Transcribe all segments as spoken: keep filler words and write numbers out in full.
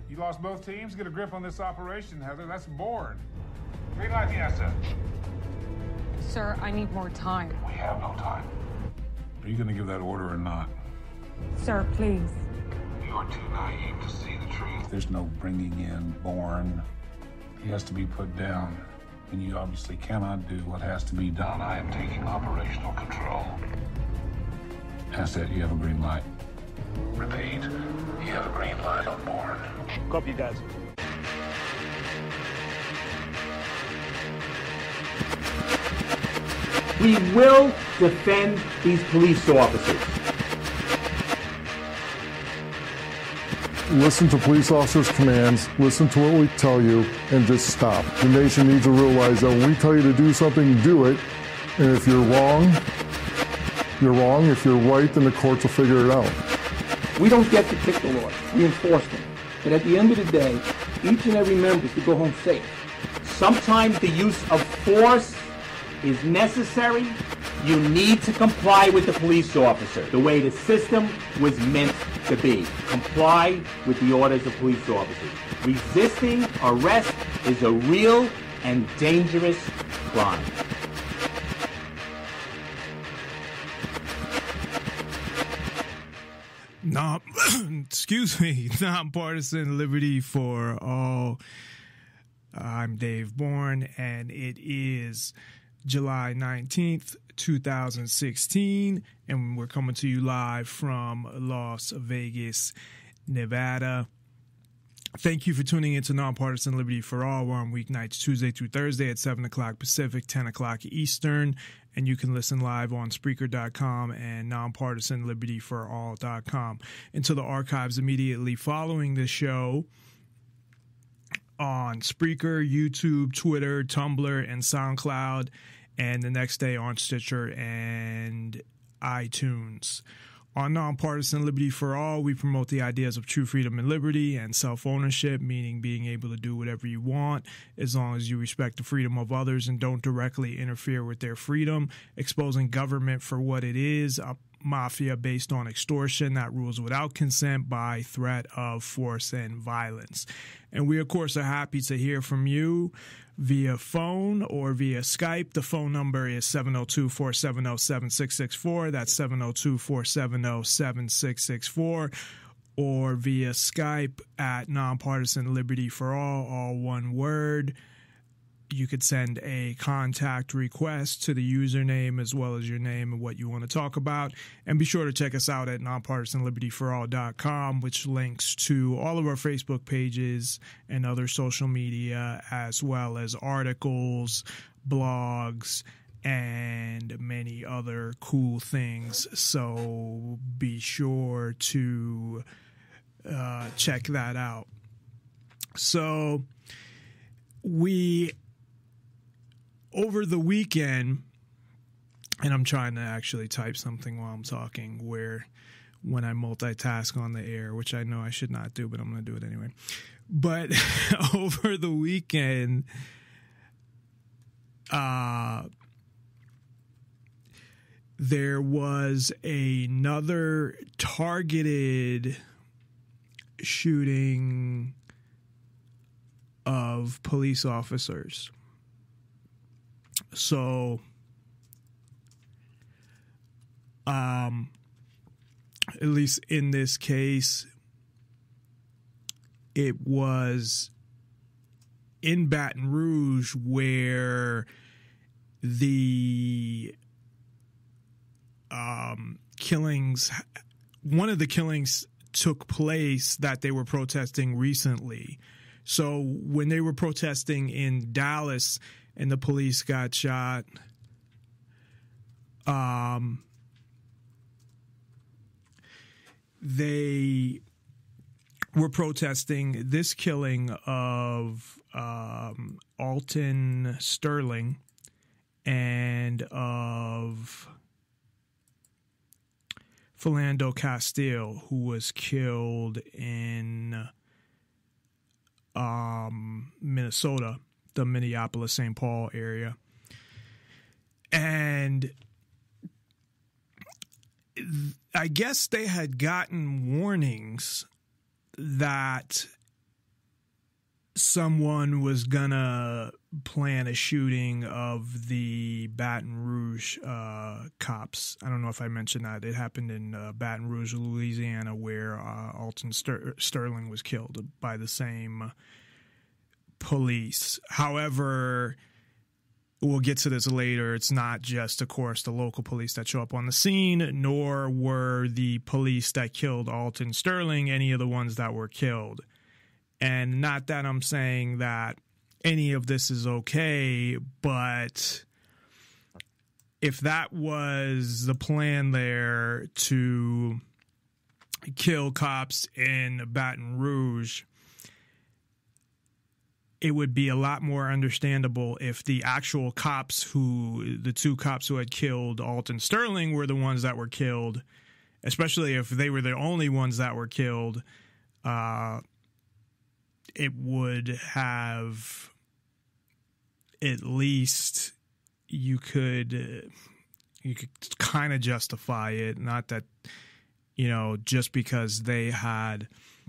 You lost both teams? Get a grip on this operation, Heather. That's Bourne. Green light, yes, sir. Sir, I need more time. We have no time. Are you going to give that order or not? Sir, please. You are too naive to see the truth. There's no bringing in Bourne. He has to be put down. And you obviously cannot do what has to be done. I am taking operational control. Asset, you have a green light. Repeat, you have a green light on Bourne. Copy, guys. We will defend these police officers. Listen to police officers' commands, listen to what we tell you, and just stop. The nation needs to realize that when we tell you to do something, do it. And if you're wrong, you're wrong. If you're right, then the courts will figure it out. We don't get to pick the laws, we enforce them. But at the end of the day, each and every member is to go home safe. Sometimes the use of force is necessary. You need to comply with the police officer the way the system was meant to be. Comply with the orders of police officers. Resisting arrest is a real and dangerous crime. Not, excuse me, Nonpartisan Liberty for All. I'm Dave Bourne, and it is July nineteenth, two thousand sixteen, and we're coming to you live from Las Vegas, Nevada. Thank you for tuning in to Nonpartisan Liberty for All. We're on weeknights Tuesday through Thursday at seven o'clock Pacific, ten o'clock Eastern, and you can listen live on Spreaker dot com and Nonpartisan Liberty For All dot com. Into the archives immediately following the show on Spreaker, YouTube, Twitter, Tumblr, and SoundCloud, and the next day on Stitcher and iTunes. On Nonpartisan Liberty for All, we promote the ideas of true freedom and liberty and self-ownership, meaning being able to do whatever you want as long as you respect the freedom of others and don't directly interfere with their freedom, exposing government for what it is, a mafia based on extortion that rules without consent by threat of force and violence. And we, of course, are happy to hear from you via phone or via Skype. The phone number is seven oh two, four seven oh, seven six six four. That's seven oh two, four seven oh, seven six six four. Or via Skype at Nonpartisan Liberty for All, all one word. You could send a contact request to the username as well as your name and what you want to talk about. And be sure to check us out at Nonpartisan Liberty For All dot com, which links to all of our Facebook pages and other social media, as well as articles, blogs, and many other cool things. So be sure to uh, check that out. So we... Over the weekend, and I'm trying to actually type something while I'm talking where when I multitask on the air, which I know I should not do, but I'm going to do it anyway. But over the weekend, uh, there was another targeted shooting of police officers. So, um, at least in this case, it was in Baton Rouge where the um, killings, one of the killings took place that they were protesting recently. So when they were protesting in Dallas and the police got shot, um, they were protesting this killing of um, Alton Sterling and of Philando Castile, who was killed in um, Minnesota, the Minneapolis-Saint Paul area. And I guess they had gotten warnings that someone was gonna plan a shooting of the Baton Rouge uh, cops. I don't know if I mentioned that. It happened in uh, Baton Rouge, Louisiana, where uh, Alton Ster- Sterling was killed by the same police. However, we'll get to this later. It's not just, of course, the local police that show up on the scene, nor were the police that killed Alton Sterling any of the ones that were killed. And not that I'm saying that any of this is okay, but if that was the plan there to kill cops in Baton Rouge, it would be a lot more understandable if the actual cops who, the two cops who had killed Alton Sterling were the ones that were killed, especially if they were the only ones that were killed. Uh, it would have at least you could you could kind of justify it. Not that, you know, just because they had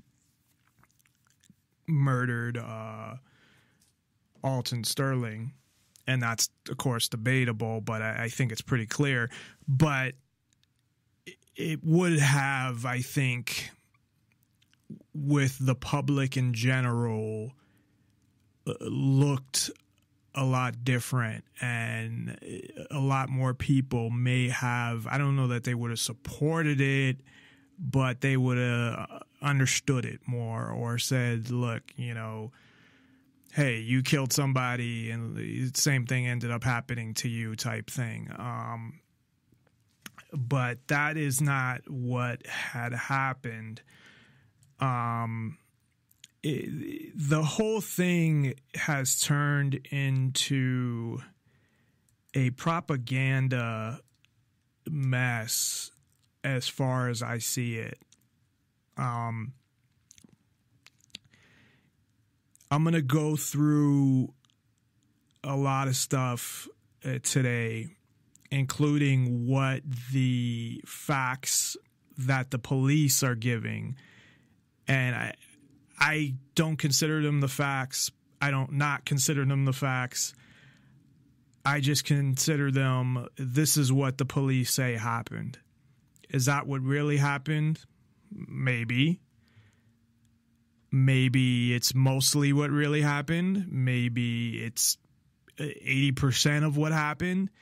murdered uh, Alton Sterling, and that's of course debatable, but I, I think it's pretty clear. But it would have, I think, with the public in general, looked a lot different, and a lot more people may have, I don't know that they would have supported it, but they would have understood it more, or said, look, you know, hey, you killed somebody and the same thing ended up happening to you type thing. Um, but that is not what had happened. Um, it, the whole thing has turned into a propaganda mess as far as I see it. Um, I'm going to go through a lot of stuff uh, today, including what the facts that the police are giving. And I, I don't consider them the facts. I don't not consider them the facts. I just consider them, this is what the police say happened. Is that what really happened? Maybe. Maybe it's mostly what really happened. Maybe it's eighty percent of what happened.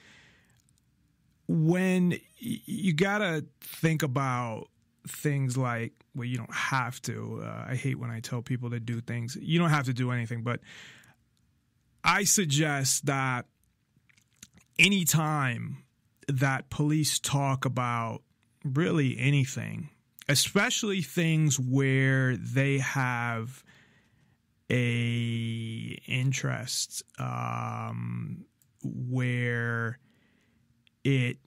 When you got to think about things like, well, you don't have to. Uh, I hate when I tell people to do things. You don't have to do anything, but I suggest that anytime that police talk about really anything, especially things where they have a interest, um, where it,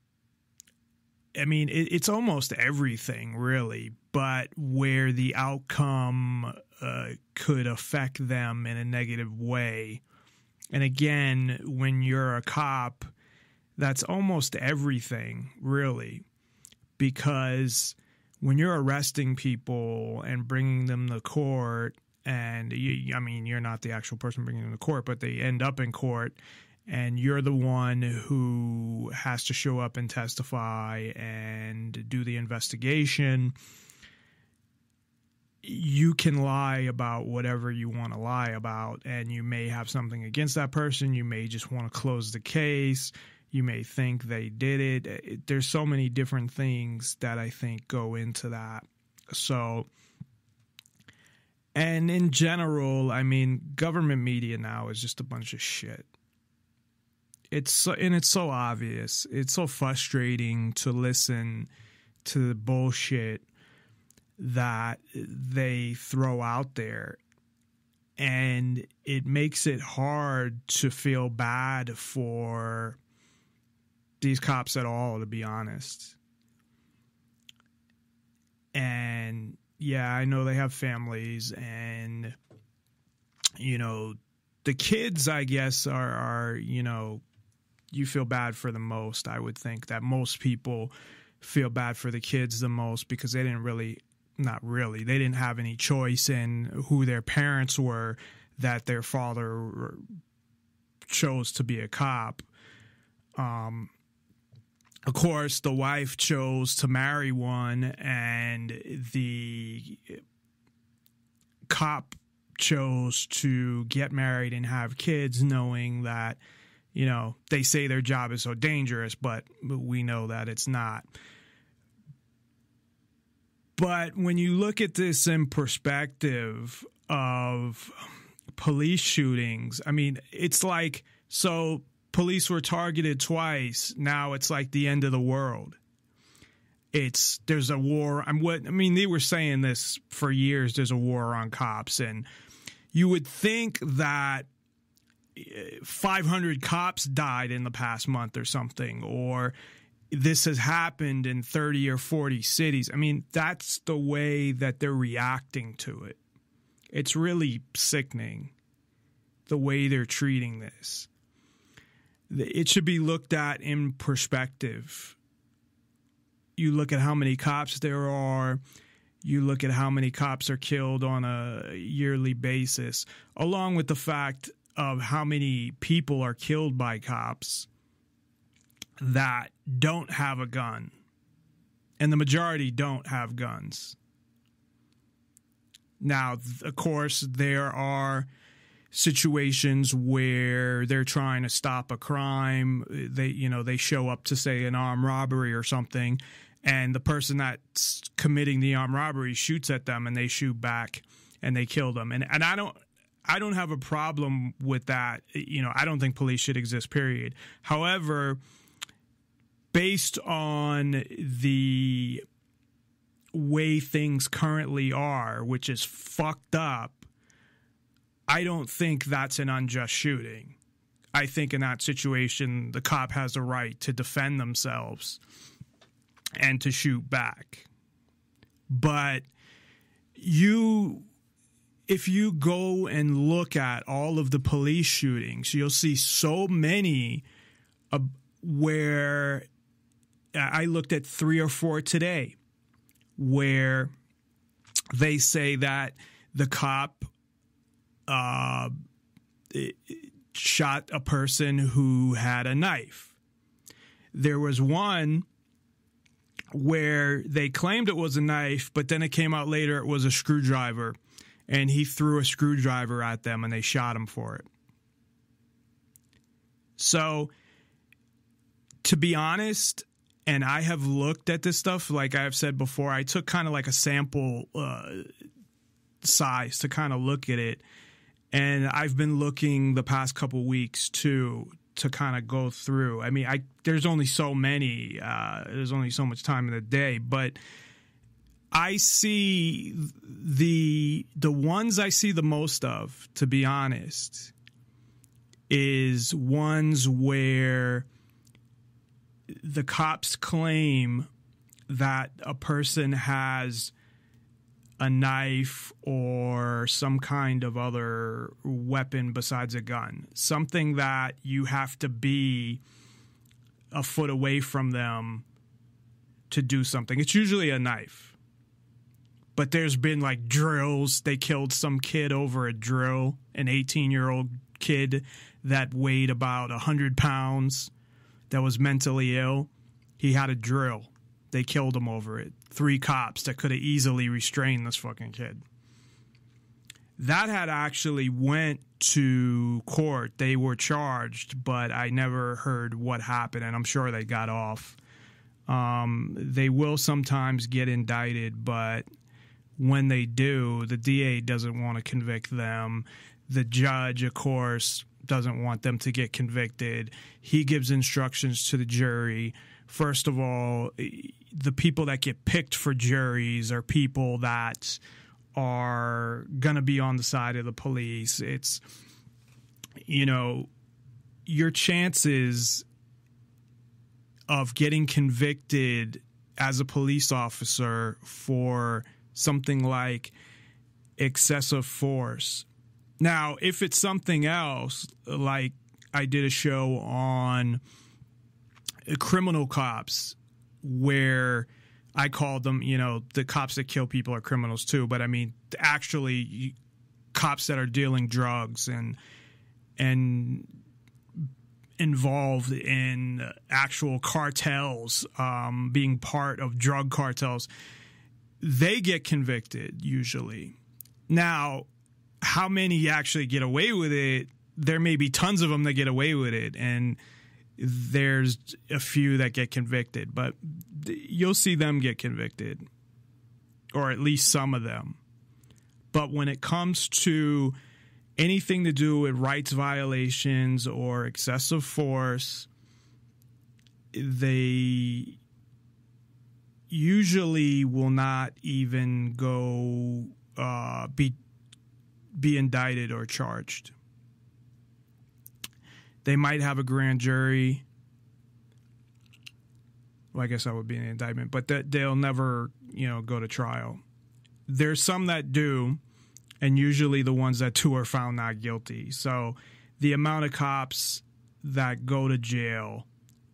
I mean, it, it's almost everything really, but where the outcome uh, could affect them in a negative way. And again, when you're a cop, that's almost everything really, because when you're arresting people and bringing them to court, and you, I mean, you're not the actual person bringing them to court, but they end up in court, and you're the one who has to show up and testify and do the investigation, you can lie about whatever you want to lie about, and you may have something against that person. You may just want to close the case. You may think they did it. it. There's so many different things that I think go into that. So, and in general, I mean, government media now is just a bunch of shit. It's so, and it's so obvious. It's so frustrating to listen to the bullshit that they throw out there. And it makes it hard to feel bad for these cops at all, to be honest. And yeah, I know they have families, and you know, the kids, I guess, are, are, you know, you feel bad for the most. I would think that most people feel bad for the kids the most because they didn't really not really. They didn't have any choice in who their parents were, that their father chose to be a cop. Um, of course, the wife chose to marry one, and the cop chose to get married and have kids, knowing that, you know, they say their job is so dangerous, but we know that it's not. But when you look at this in perspective of police shootings, I mean, it's like, so police were targeted twice. Now it's like the end of the world. It's, there's a war. I'm what, I mean, they were saying this for years. There's a war on cops, and you would think that five hundred cops died in the past month or something, or this has happened in thirty or forty cities. I mean, that's the way that they're reacting to it. It's really sickening, the way they're treating this. It should be looked at in perspective. You look at how many cops there are. You look at how many cops are killed on a yearly basis, along with the fact of how many people are killed by cops that don't have a gun. And the majority don't have guns. Now, of course, there are situations where they're trying to stop a crime. They, you know, they show up to, say, an armed robbery or something, and the person that's committing the armed robbery shoots at them, and they shoot back, and they kill them. And and I don't I don't have a problem with that. You know, I don't think police should exist, period. However, based on the way things currently are, which is fucked up, I don't think that's an unjust shooting. I think in that situation, the cop has a right to defend themselves and to shoot back. But you, if you go and look at all of the police shootings, you'll see so many uh, where I looked at three or four today where they say that the cop uh, shot a person who had a knife. There was one where they claimed it was a knife, but then it came out later it was a screwdriver, and he threw a screwdriver at them and they shot him for it. So, to be honest, and I have looked at this stuff, like I've said before, I took kind of like a sample uh, size to kind of look at it, and I've been looking the past couple weeks too, to kind of go through. I mean, I there's only so many, uh, there's only so much time in the day, but I see the the ones I see the most of, to be honest, is ones where the cops claim that a person has a knife or some kind of other weapon besides a gun, something that you have to be a foot away from them to do something. It's usually a knife. But there's been like drills. They killed some kid over a drill, an eighteen-year-old kid that weighed about one hundred pounds, that was mentally ill. He had a drill. They killed him over it. Three cops that could have easily restrained this fucking kid. That had actually went to court. They were charged, but I never heard what happened, and I'm sure they got off. Um, they will sometimes get indicted, but when they do, the D A doesn't want to convict them. The judge, of course, doesn't want them to get convicted. He gives instructions to the jury. First of all, the people that get picked for juries are people that are going to be on the side of the police. It's, you know, your chances of getting convicted as a police officer for something like excessive force. Now, if it's something else, like I did a show on criminal cops where I called them, you know, the cops that kill people are criminals too. But I mean, actually, cops that are dealing drugs and and involved in actual cartels, um, being part of drug cartels, they get convicted usually. Now, how many actually get away with it? There may be tons of them that get away with it, and there's a few that get convicted, but you'll see them get convicted, or at least some of them. But when it comes to anything to do with rights violations or excessive force, they usually will not even go uh, be be indicted or charged. They might have a grand jury. Well, I guess that would be an indictment, but that they'll never, you know, go to trial. There's some that do, and usually the ones that do are found not guilty. So the amount of cops that go to jail,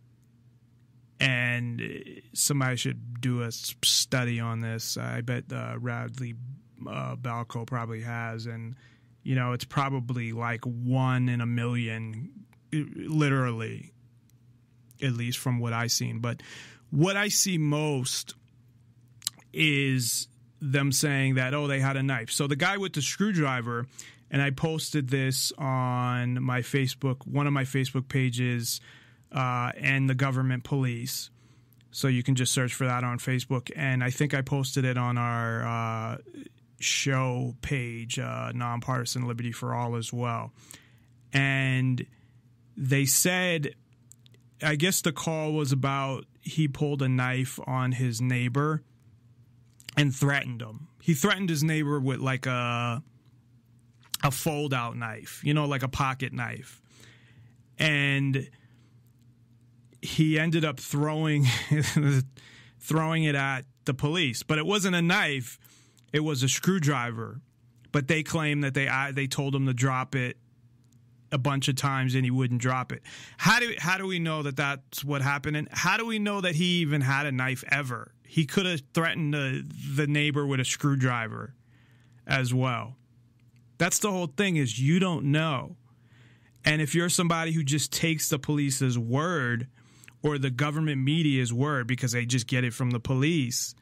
and somebody should do a study on this. I bet uh, Radley uh, Balco probably has, and you know, it's probably like one in a million. Literally, at least from what I've seen. But what I see most is them saying that, oh, they had a knife. So the guy with the screwdriver, and I posted this on my Facebook, one of my Facebook pages, uh, and the government police. So you can just search for that on Facebook. And I think I posted it on our uh, show page, uh, Nonpartisan Liberty for All as well. And they said, I guess the call was about he pulled a knife on his neighbor and threatened him. He threatened his neighbor with like a a fold-out knife, you know, like a pocket knife. And he ended up throwing throwing it at the police. But it wasn't a knife. It was a screwdriver. But they claim that they they told him to drop it a bunch of times and he wouldn't drop it. How do how do we know that that's what happened? And how do we know that he even had a knife ever? He could have threatened the, the neighbor with a screwdriver as well. That's the whole thing, is you don't know. And if you're somebody who just takes the police's word or the government media's word because they just get it from the police,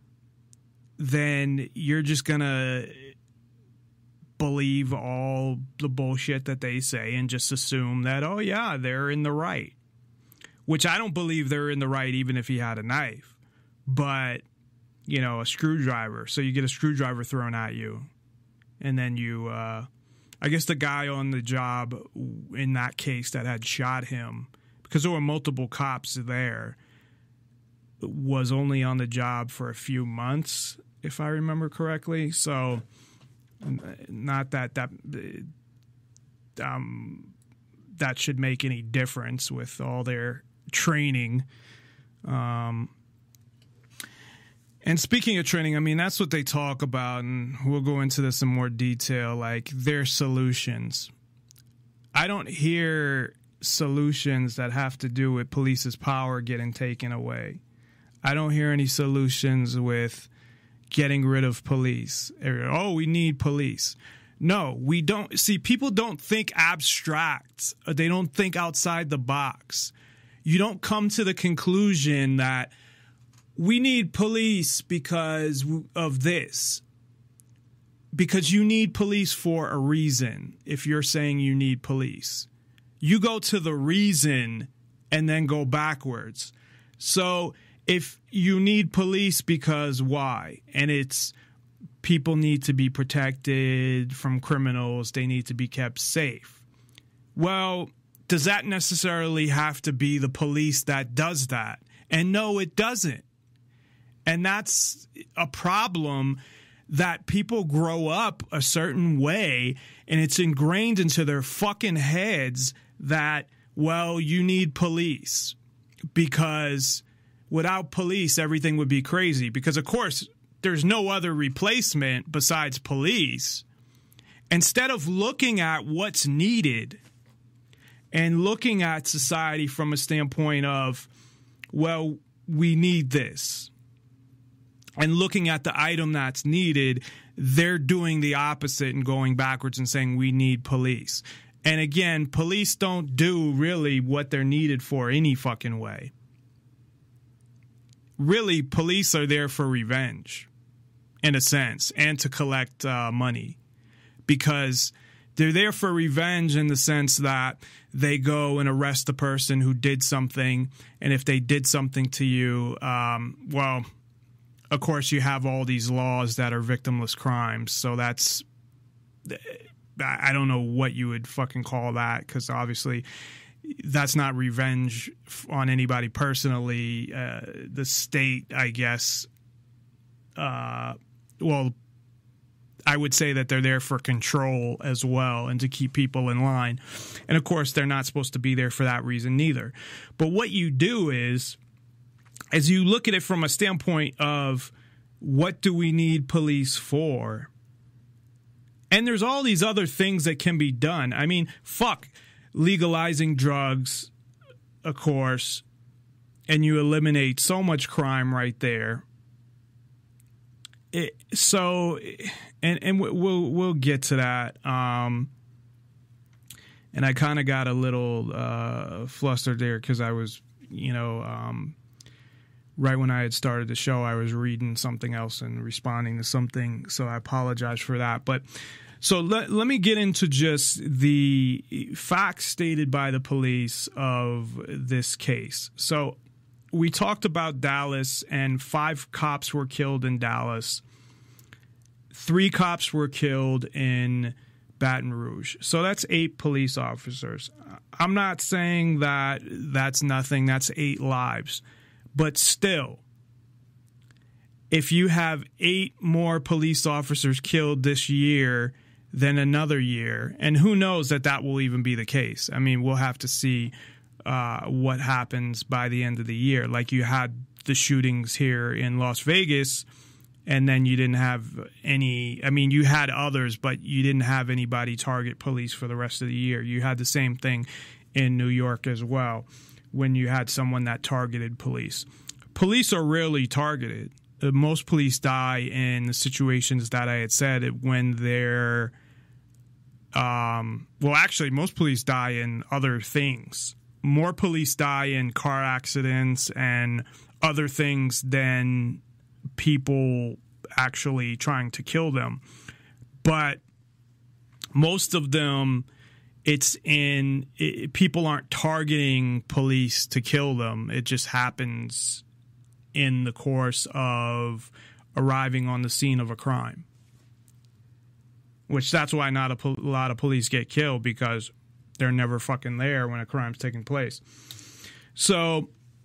then you're just going to believe all the bullshit that they say and just assume that, oh, yeah, they're in the right. Which I don't believe they're in the right even if he had a knife. But, you know, a screwdriver. So you get a screwdriver thrown at you. And then you, uh, I guess the guy on the job in that case that had shot him, because there were multiple cops there, was only on the job for a few months, if I remember correctly. So not that that um, that should make any difference with all their training. Um, and speaking of training, I mean, that's what they talk about, and we'll go into this in more detail, like their solutions. I don't hear solutions that have to do with police's power getting taken away. I don't hear any solutions with getting rid of police. Oh, we need police. No, we don't. See, people don't think abstract. They don't think outside the box. You don't come to the conclusion that we need police because of this. Because you need police for a reason if you're saying you need police. You go to the reason and then go backwards. So if you need police because why? And it's people need to be protected from criminals. They need to be kept safe. Well, does that necessarily have to be the police that does that? And no, it doesn't. And that's a problem, that people grow up a certain way and it's ingrained into their fucking heads that, well, you need police because without police, everything would be crazy. Because, of course, there's no other replacement besides police. Instead of looking at what's needed and looking at society from a standpoint of, well, we need this. and looking at the item that's needed, they're doing the opposite and going backwards and saying we need police. And again, police don't do really what they're needed for any fucking way. Really, police are there for revenge, in a sense, and to collect uh, money. Because they're there for revenge in the sense that they go and arrest the person who did something, and if they did something to you, um, well, of course you have all these laws that are victimless crimes, so that's, I don't know what you would fucking call that, because obviously that's not revenge on anybody personally. Uh, the state, I guess, uh, well, I would say that they're there for control as well and to keep people in line. And, of course, they're not supposed to be there for that reason neither. But what you do is, as you look at it from a standpoint of what do we need police for? And there's all these other things that can be done. I mean, fuck, legalizing drugs, of course, and you eliminate so much crime right there. It, so, and and we'll we'll get to that. Um, and I kind of got a little uh, flustered there because I was, you know, um, right when I had started the show, I was reading something else and responding to something. So I apologize for that. But so let let me get into just the facts stated by the police of this case. So we talked about Dallas, and five cops were killed in Dallas. Three cops were killed in Baton Rouge. So that's eight police officers. I'm not saying that that's nothing. That's eight lives. But still, if you have eight more police officers killed this year than another year, and who knows that that will even be the case. I mean, we'll have to see Uh, what happens by the end of the year. Like you had the shootings here in Las Vegas, and then you didn't have any, I mean, you had others, but you didn't have anybody target police for the rest of the year. You had the same thing in New York as well, when you had someone that targeted police. Police are rarely targeted. Uh, most police die in the situations that I had said when they're, um, well, actually, most police die in other things. More police die in car accidents and other things than people actually trying to kill them. But most of them, it's in it, people aren't targeting police to kill them. It just happens in the course of arriving on the scene of a crime. Which that's why not a, po- a lot of police get killed, because they're never fucking there when a crime's taking place. So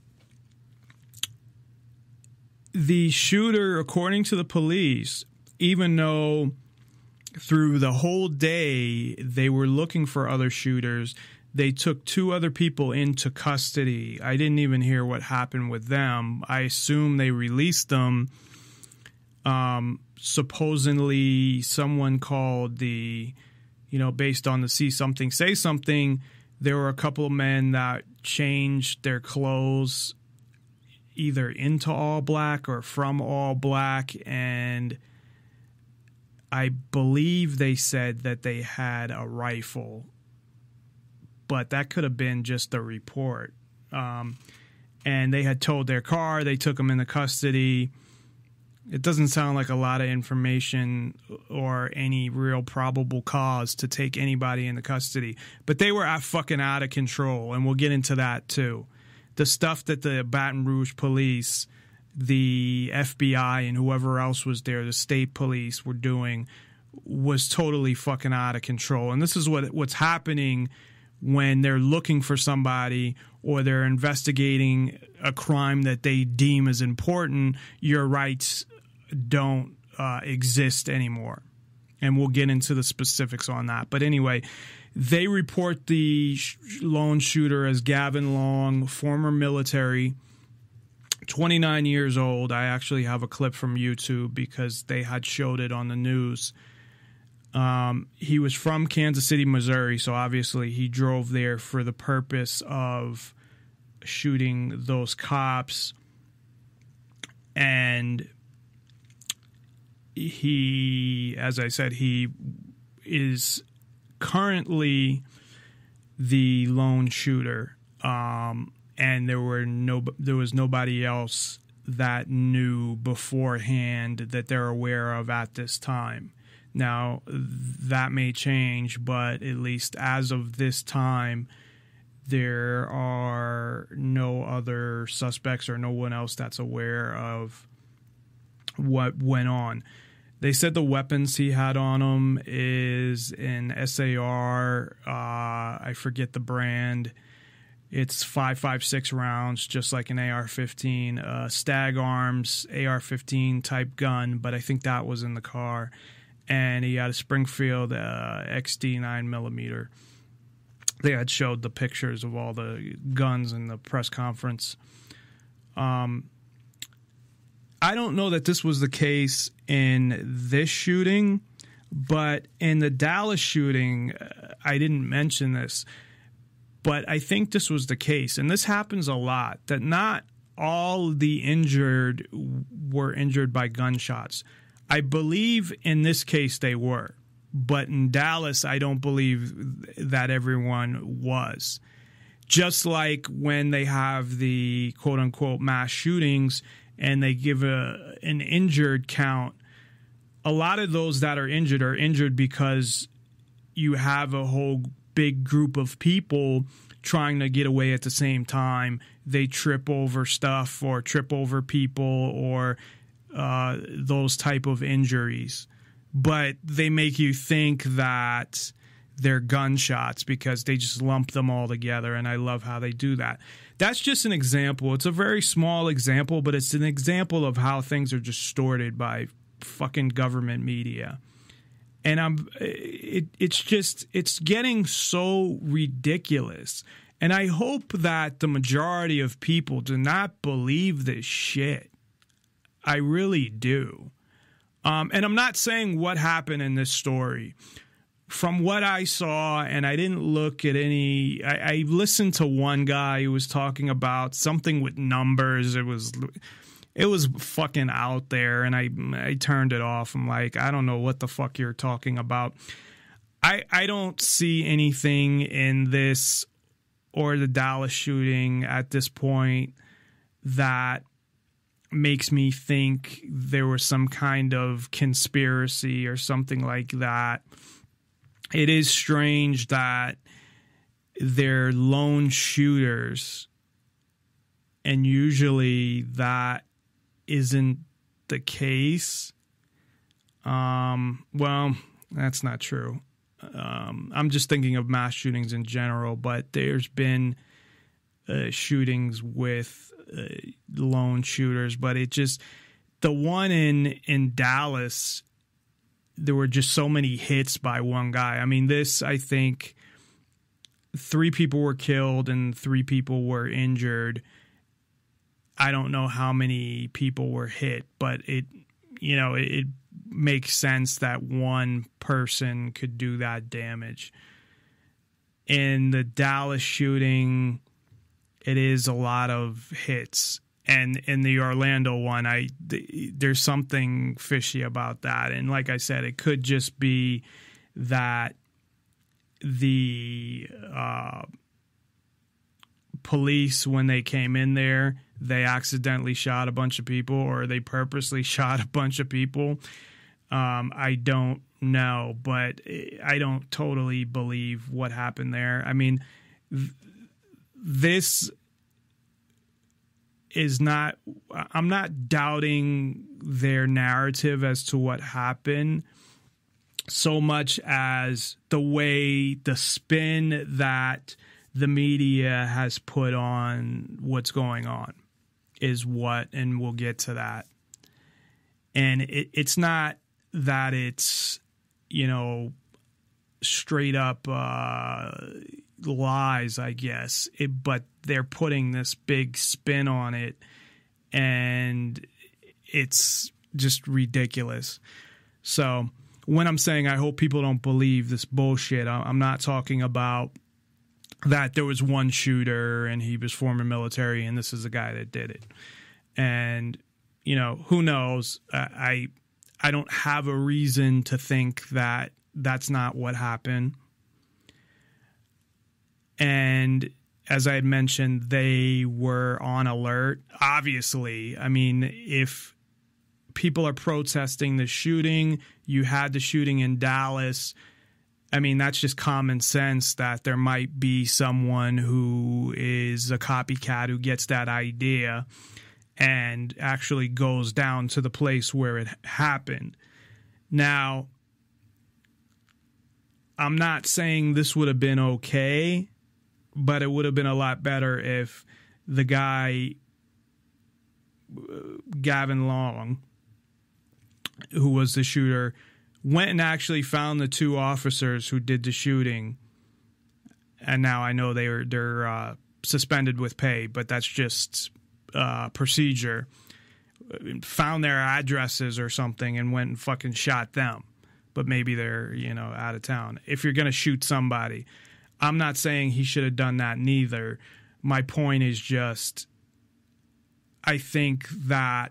the shooter, according to the police, even though through the whole day they were looking for other shooters, they took two other people into custody. I didn't even hear what happened with them. I assume they released them. Um, supposedly someone called the... You know, based on the see something, say something, there were a couple of men that changed their clothes either into all black or from all black. And I believe they said that they had a rifle, but that could have been just a report. Um, and they had towed their car. They took them into custody. It doesn't sound like a lot of information or any real probable cause to take anybody into custody. But they were fucking out of control, and we'll get into that too. The stuff that the Baton Rouge police, the F B I, and whoever else was there, the state police, were doing was totally fucking out of control. And this is what what's happening when they're looking for somebody or they're investigating a crime that they deem as important. Your rights don't uh, exist anymore. And we'll get into the specifics on that. But anyway, they report the sh- lone shooter as Gavin Long, former military, twenty-nine years old. I actually have a clip from YouTube because they had showed it on the news. Um, he was from Kansas City, Missouri, so obviously he drove there for the purpose of shooting those cops. And he, as I said, he is currently the lone shooter, um, and there were no, there was nobody else that knew beforehand that they're aware of at this time. Now, that may change, but at least as of this time, there are no other suspects or no one else that's aware of what went on. They said the weapons he had on him is an S A R, uh, I forget the brand. It's five five six rounds, just like an A R fifteen, uh, Stag Arms A R fifteen type gun, but I think that was in the car. And he had a Springfield uh, X D nine millimeter. They had showed the pictures of all the guns in the press conference. Um, I don't know that this was the case in this shooting, but in the Dallas shooting, uh, I didn't mention this, but I think this was the case. And this happens a lot, that not all the injured were injured by gunshots. I believe in this case they were. But in Dallas, I don't believe that everyone was. Just like when they have the quote-unquote mass shootings and they give a an injured count, a lot of those that are injured are injured because you have a whole big group of people trying to get away at the same time. They trip over stuff or trip over people or uh, those type of injuries. But they make you think that they're gunshots because they just lump them all together, and I love how they do that. That's just an example. It's a very small example, but it's an example of how things are distorted by fucking government media. And I'm it it's just it's getting so ridiculous. And I hope that the majority of people do not believe this shit. I really do. Um, and I'm not saying what happened in this story. From what I saw, and I didn't look at any, I, I listened to one guy who was talking about something with numbers. It was, it was fucking out there, and I, I turned it off. I'm like, I don't know what the fuck you're talking about. I, I don't see anything in this or the Dallas shooting at this point that makes me think there was some kind of conspiracy or something like that. It is strange that they're lone shooters, and usually that isn't the case. Um, well, that's not true. Um, I'm just thinking of mass shootings in general, but there's been uh, shootings with uh, lone shooters, but it just, the one in, in Dallas, there were just so many hits by one guy. I mean, this, I think three people were killed and three people were injured. I don't know how many people were hit, but it, you know, it, it makes sense that one person could do that damage. In the Dallas shooting, it is a lot of hits. And in the Orlando one, I th- there's something fishy about that. And like I said, it could just be that the uh, police, when they came in there, they accidentally shot a bunch of people, or they purposely shot a bunch of people. Um, I don't know, but I don't totally believe what happened there. I mean, th- this is not, I'm not doubting their narrative as to what happened so much as the way, the spin that the media has put on what's going on is what, and we'll get to that. And it, it's not that it's, you know, straight up uh, lies, I guess, it, but they're putting this big spin on it, and it's just ridiculous. So when I'm saying I hope people don't believe this bullshit, I'm not talking about that there was one shooter and he was former military and this is the guy that did it. And, you know, who knows? I I don't have a reason to think that that's not what happened. And as I had mentioned, they were on alert. Obviously, I mean, if people are protesting the shooting, you had the shooting in Dallas, I mean, that's just common sense that there might be someone who is a copycat who gets that idea and actually goes down to the place where it happened. Now, I'm not saying this would have been okay, but it would have been a lot better if the guy, Gavin Long, who was the shooter, went and actually found the two officers who did the shooting. And now I know they are, they're uh, suspended with pay, but that's just uh, procedure. Found their addresses or something and went and fucking shot them. But maybe they're, you know, out of town. If you're going to shoot somebody, I'm not saying he should have done that neither. My point is just, I think that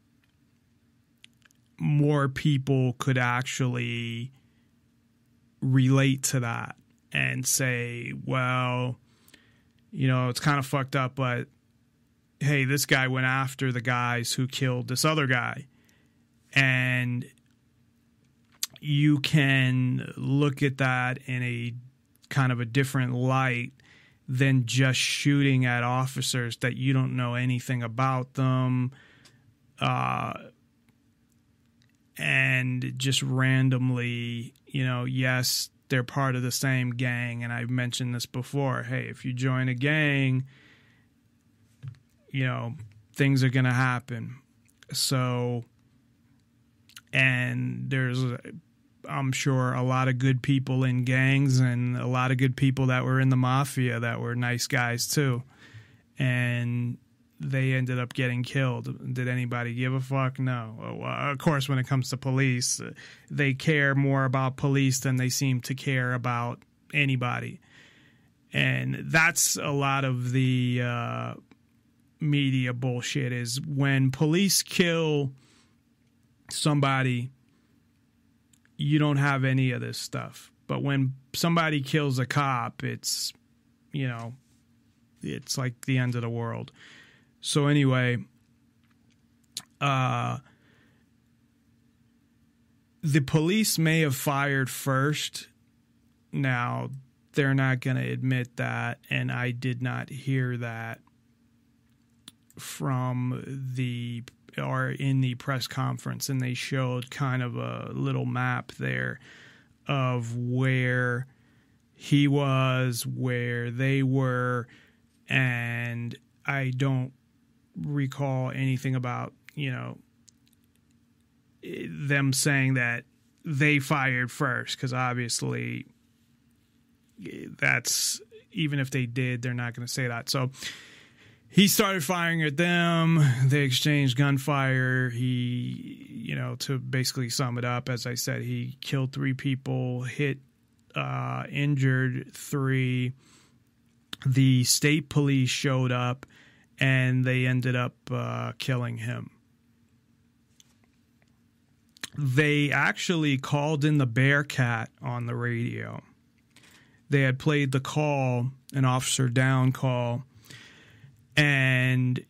more people could actually relate to that and say, well, you know, it's kind of fucked up, but hey, this guy went after the guys who killed this other guy. And you can look at that in a kind of a different light than just shooting at officers that you don't know anything about them, uh, and just randomly, you know, yes, they're part of the same gang. And I've mentioned this before. Hey, if you join a gang, you know, things are going to happen. So, and there's, I'm sure, a lot of good people in gangs and a lot of good people that were in the mafia that were nice guys too. And they ended up getting killed. Did anybody give a fuck? No. Of course, when it comes to police, they care more about police than they seem to care about anybody. And that's a lot of the uh, media bullshit, is when police kill somebody, you don't have any of this stuff. But when somebody kills a cop, it's, you know, it's like the end of the world. So anyway, uh, the police may have fired first. Now, they're not going to admit that, and I did not hear that from the, or in the press conference, and they showed kind of a little map there of where he was, where they were, and I don't recall anything about, you know, them saying that they fired first, because obviously that's, even if they did, they're not going to say that. So he started firing at them. They exchanged gunfire. He, you know, to basically sum it up, as I said, he killed three people, hit, uh, injured three. The state police showed up, and they ended up uh, killing him. They actually called in the Bearcat on the radio. They had played the call, an officer down call, and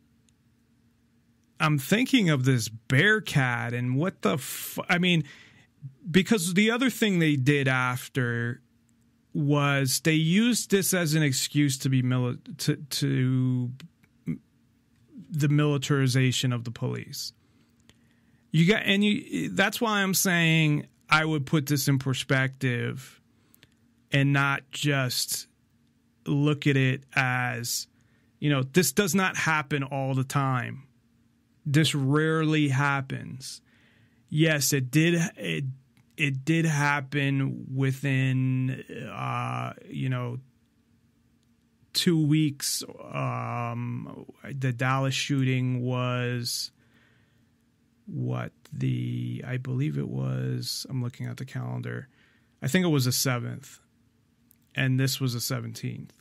I'm thinking of this Bearcat and what the f- I mean, because the other thing they did after was they used this as an excuse to be mili- to to the militarization of the police. You got, and you, that's why I'm saying I would put this in perspective and not just look at it as, you know, this does not happen all the time. This rarely happens. Yes, it did. It, it did happen within, uh, you know, two weeks. Um, the Dallas shooting was what the, I believe it was, I'm looking at the calendar. I think it was the seventh, and this was the seventeenth.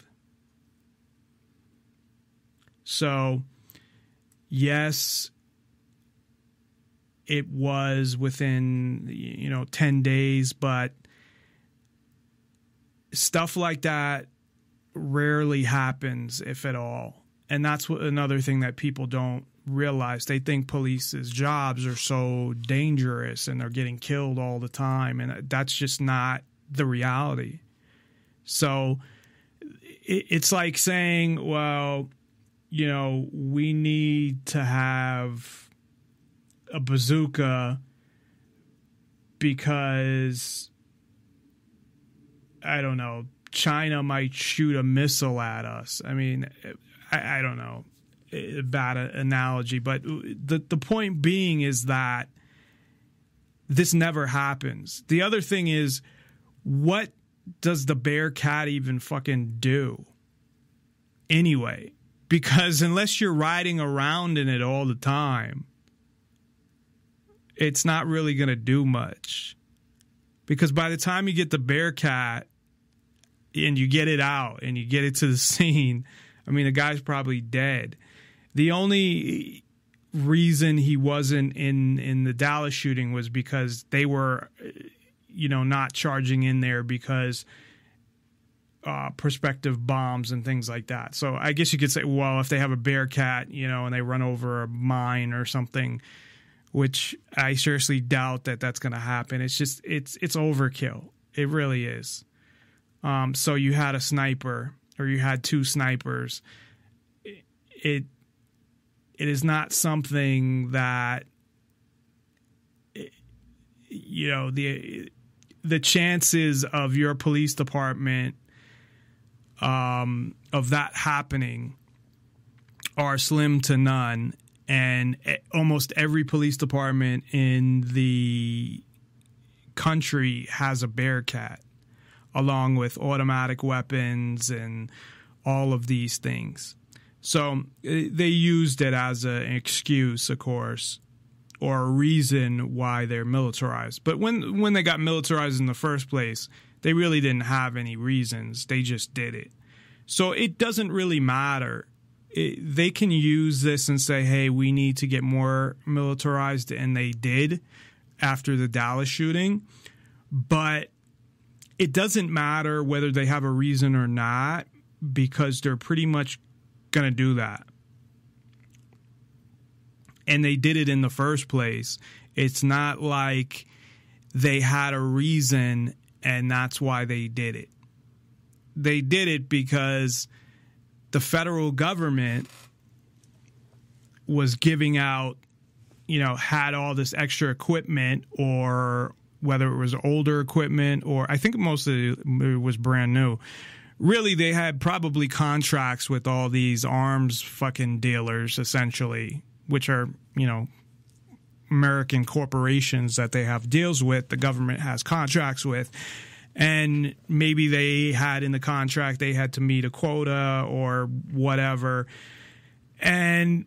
So, yes, it was within, you know, ten days, but stuff like that rarely happens, if at all. And that's what, another thing that people don't realize. They think police's jobs are so dangerous and they're getting killed all the time, and that's just not the reality. So it, it's like saying, well, you know, we need to have a bazooka because, I don't know, China might shoot a missile at us. I mean, I, I don't know, a bad analogy, but the the point being is that this never happens. The other thing is, what does the Bearcat even fucking do anyway? Because unless you're riding around in it all the time, it's not really going to do much. Because by the time you get the Bearcat and you get it out and you get it to the scene, I mean, the guy's probably dead. The only reason he wasn't in, in the Dallas shooting was because they were, you know, not charging in there because uh, prospective bombs and things like that. So I guess you could say, well, if they have a Bearcat, you know, and they run over a mine or something, which I seriously doubt that that's going to happen. It's just, it's it's overkill. It really is. Um, so you had a sniper, or you had two snipers. It, it it is not something that, you know, the the chances of your police department um, of that happening are slim to none. And almost every police department in the country has a Bearcat, along with automatic weapons and all of these things. So they used it as an excuse, of course, or a reason why they're militarized. But when when they got militarized in the first place, they really didn't have any reasons. They just did it. So it doesn't really matter. It, they can use this and say, hey, we need to get more militarized, and they did after the Dallas shooting. But it doesn't matter whether they have a reason or not, because they're pretty much going to do that. And they did it in the first place. It's not like they had a reason and that's why they did it. They did it because the federal government was giving out, you know, had all this extra equipment, or whether it was older equipment, or I think most of it was brand new. Really, they had probably contracts with all these arms fucking dealers, essentially, which are, you know, American corporations that they have deals with, the government has contracts with. And maybe they had in the contract, they had to meet a quota or whatever. And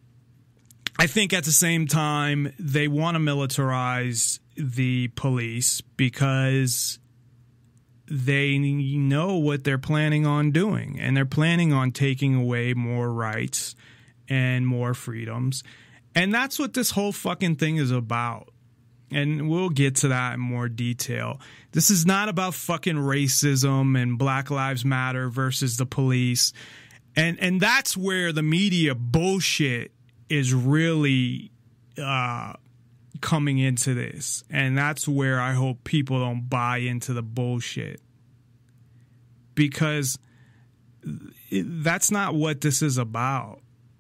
I think at the same time, they want to militarize the police because they know what they're planning on doing. And they're planning on taking away more rights and more freedoms. And that's what this whole fucking thing is about. And we'll get to that in more detail. This is not about fucking racism and Black Lives Matter versus the police. And and that's where the media bullshit is really uh, coming into this. And that's where I hope people don't buy into the bullshit. Because it, that's not what this is about.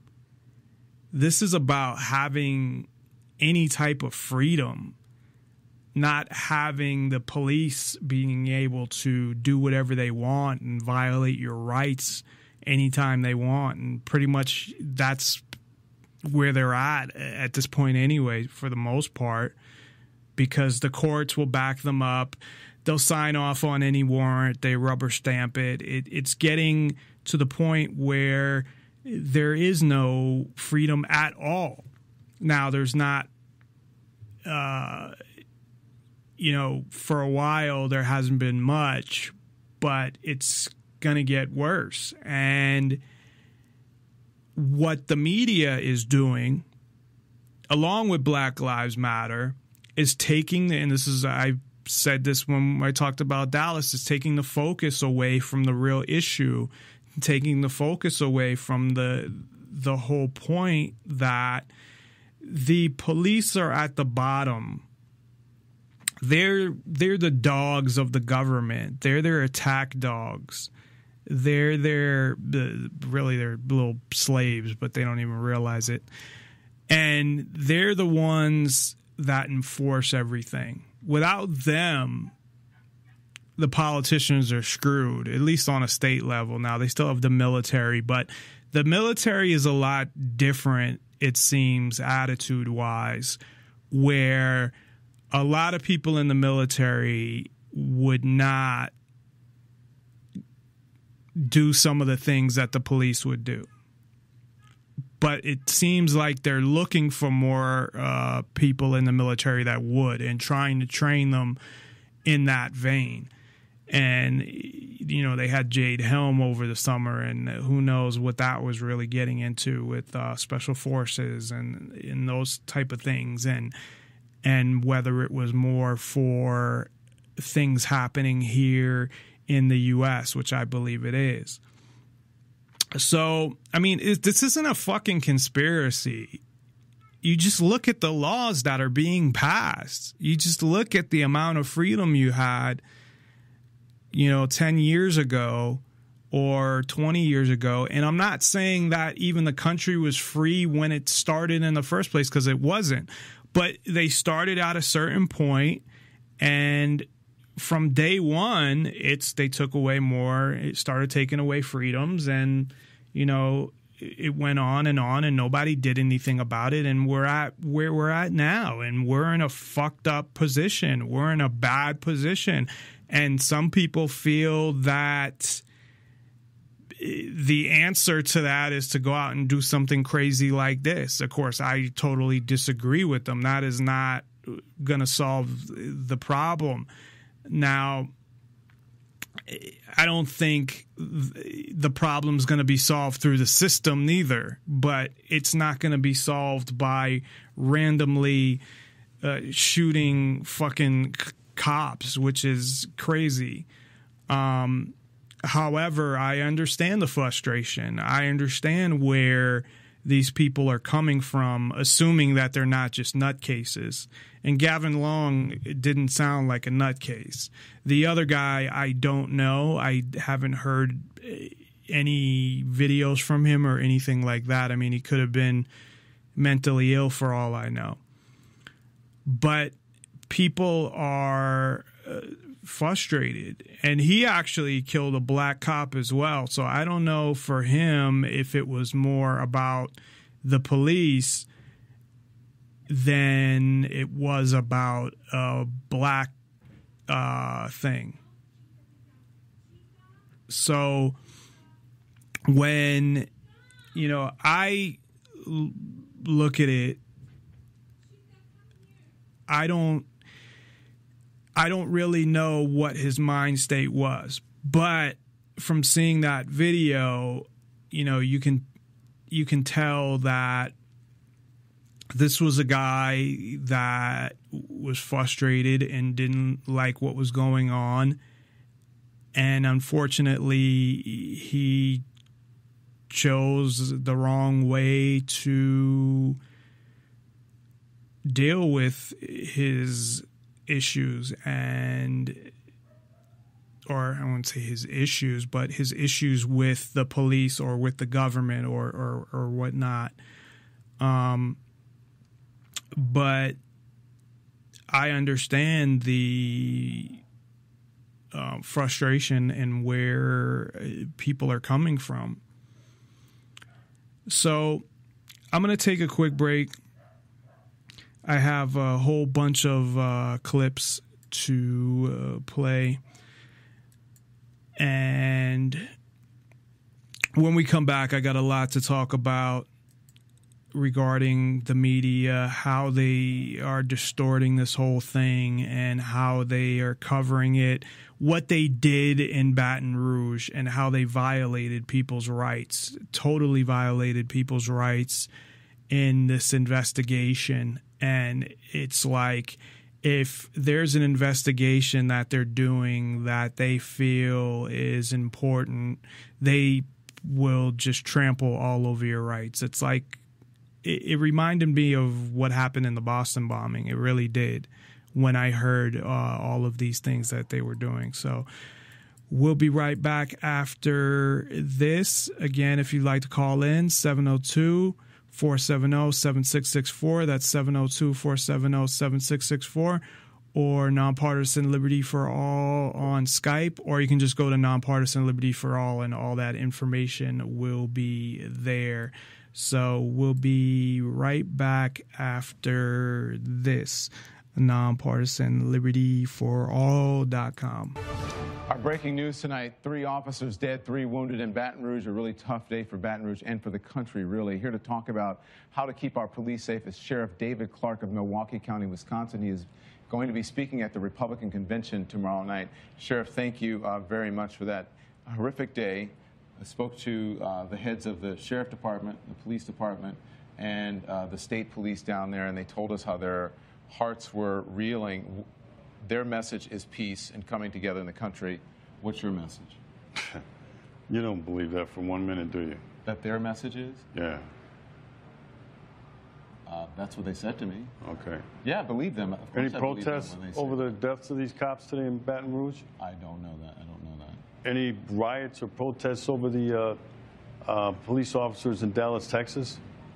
This is about having any type of freedom, not having the police being able to do whatever they want and violate your rights anytime they want. And pretty much that's where they're at at this point anyway, for the most part, because the courts will back them up. They'll sign off on any warrant. They rubber stamp it. it it's getting to the point where there is no freedom at all. Now, there's not, uh, you know, for a while there hasn't been much, but it's going to get worse. And what the media is doing, along with Black Lives Matter, is taking the, and this is, I said this when I talked about Dallas, is taking the focus away from the real issue, taking the focus away from the the whole point that the police are at the bottom. They're they're the dogs of the government. They're their attack dogs. They're their really they're little slaves, but they don't even realize it. And they're the ones that enforce everything. Without them, the politicians are screwed, at least on a state level. Now, they still have the military, but the military is a lot different, it seems, attitude-wise, where a lot of people in the military would not do some of the things that the police would do. But it seems like they're looking for more uh, people in the military that would, and trying to train them in that vein. And, you know, they had Jade Helm over the summer, and who knows what that was really getting into with uh, special forces and, and those type of things. And, and whether it was more for things happening here in the U S, which I believe it is. So, I mean, it, this isn't a fucking conspiracy. You just look at the laws that are being passed. You just look at the amount of freedom you had, you know, ten years ago or twenty years ago. And I'm not saying that even the country was free when it started in the first place, because it wasn't. But they started at a certain point, and from day one, it's they took away more. It started taking away freedoms, and, you know, it went on and on, and nobody did anything about it. And we're at where we're at now, and we're in a fucked up position. We're in a bad position. And some people feel that the answer to that is to go out and do something crazy like this. Of course, I totally disagree with them. That is not going to solve the problem. Now, I don't think the problem's going to be solved through the system neither, but it's not going to be solved by randomly uh, shooting fucking c- cops, which is crazy. Um, however, I understand the frustration. I understand where these people are coming from, assuming that they're not just nutcases. And Gavin Long didn't sound like a nutcase. The other guy, I don't know. I haven't heard any videos from him or anything like that. I mean, he could have been mentally ill for all I know. But people are uh, frustrated. And he actually killed a black cop as well. So I don't know for him if it was more about the police than it was about a black uh, thing. So when, you know, I l- look at it, I don't, I don't really know what his mind state was, but from seeing that video, you know, you can, you can tell that this was a guy that was frustrated and didn't like what was going on. And unfortunately, he chose the wrong way to deal with his issues and, or I won't say his issues, but his issues with the police or with the government or, or, or whatnot. Um, But I understand the uh, frustration and where people are coming from. So I'm going to take a quick break. I have a whole bunch of uh, clips to uh, play. And when we come back, I got a lot to talk about regarding the media, how they are distorting this whole thing and how they are covering it, what they did in Baton Rouge and how they violated people's rights, totally violated people's rights, in this investigation. And it's like, if there's an investigation that they're doing that they feel is important, they will just trample all over your rights. It's like, it, it reminded me of what happened in the Boston bombing. It really did, when I heard uh, all of these things that they were doing. So we'll be right back after this. Again, if you'd like to call in, seven oh two, four seven zero, seven six six four. That's seven oh two, four seven zero, seven six six four. Or Nonpartisan Liberty for All on Skype. Or you can just go to Nonpartisan Liberty for All, and all that information will be there. So we'll be right back after this. Nonpartisan Liberty For All dot com. Our breaking news tonight, three officers dead, three wounded in Baton Rouge. A really tough day for Baton Rouge and for the country, really. Here to talk about how to keep our police safe is Sheriff David Clark of Milwaukee County, Wisconsin. He is going to be speaking at the Republican convention tomorrow night. Sheriff, thank you uh, very much for that horrific day. I spoke to uh, the heads of the Sheriff Department, the Police Department, and uh, the state police down there, and they told us how their hearts were reeling. Their message is peace and coming together in the country. What's your message? You don't believe that for one minute, do you? That their message is? Yeah. Uh, that's what they said to me. Okay. Yeah, I believe them. Of course Any I believe them protests when they say over that. the deaths of these cops today in Baton Rouge? I don't know that. I don't know that. Any riots or protests over the uh, uh, police officers in Dallas, Texas?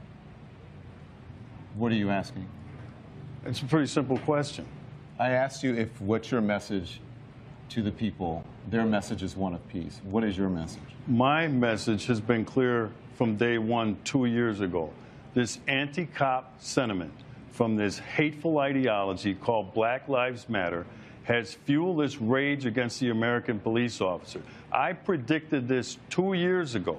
What are you asking? It's a pretty simple question. I asked you if what's your message to the people. Their message is one of peace. What is your message? My message has been clear from day one, two years ago. This anti-cop sentiment from this hateful ideology called Black Lives Matter has fueled this rage against the American police officer. I predicted this two years ago.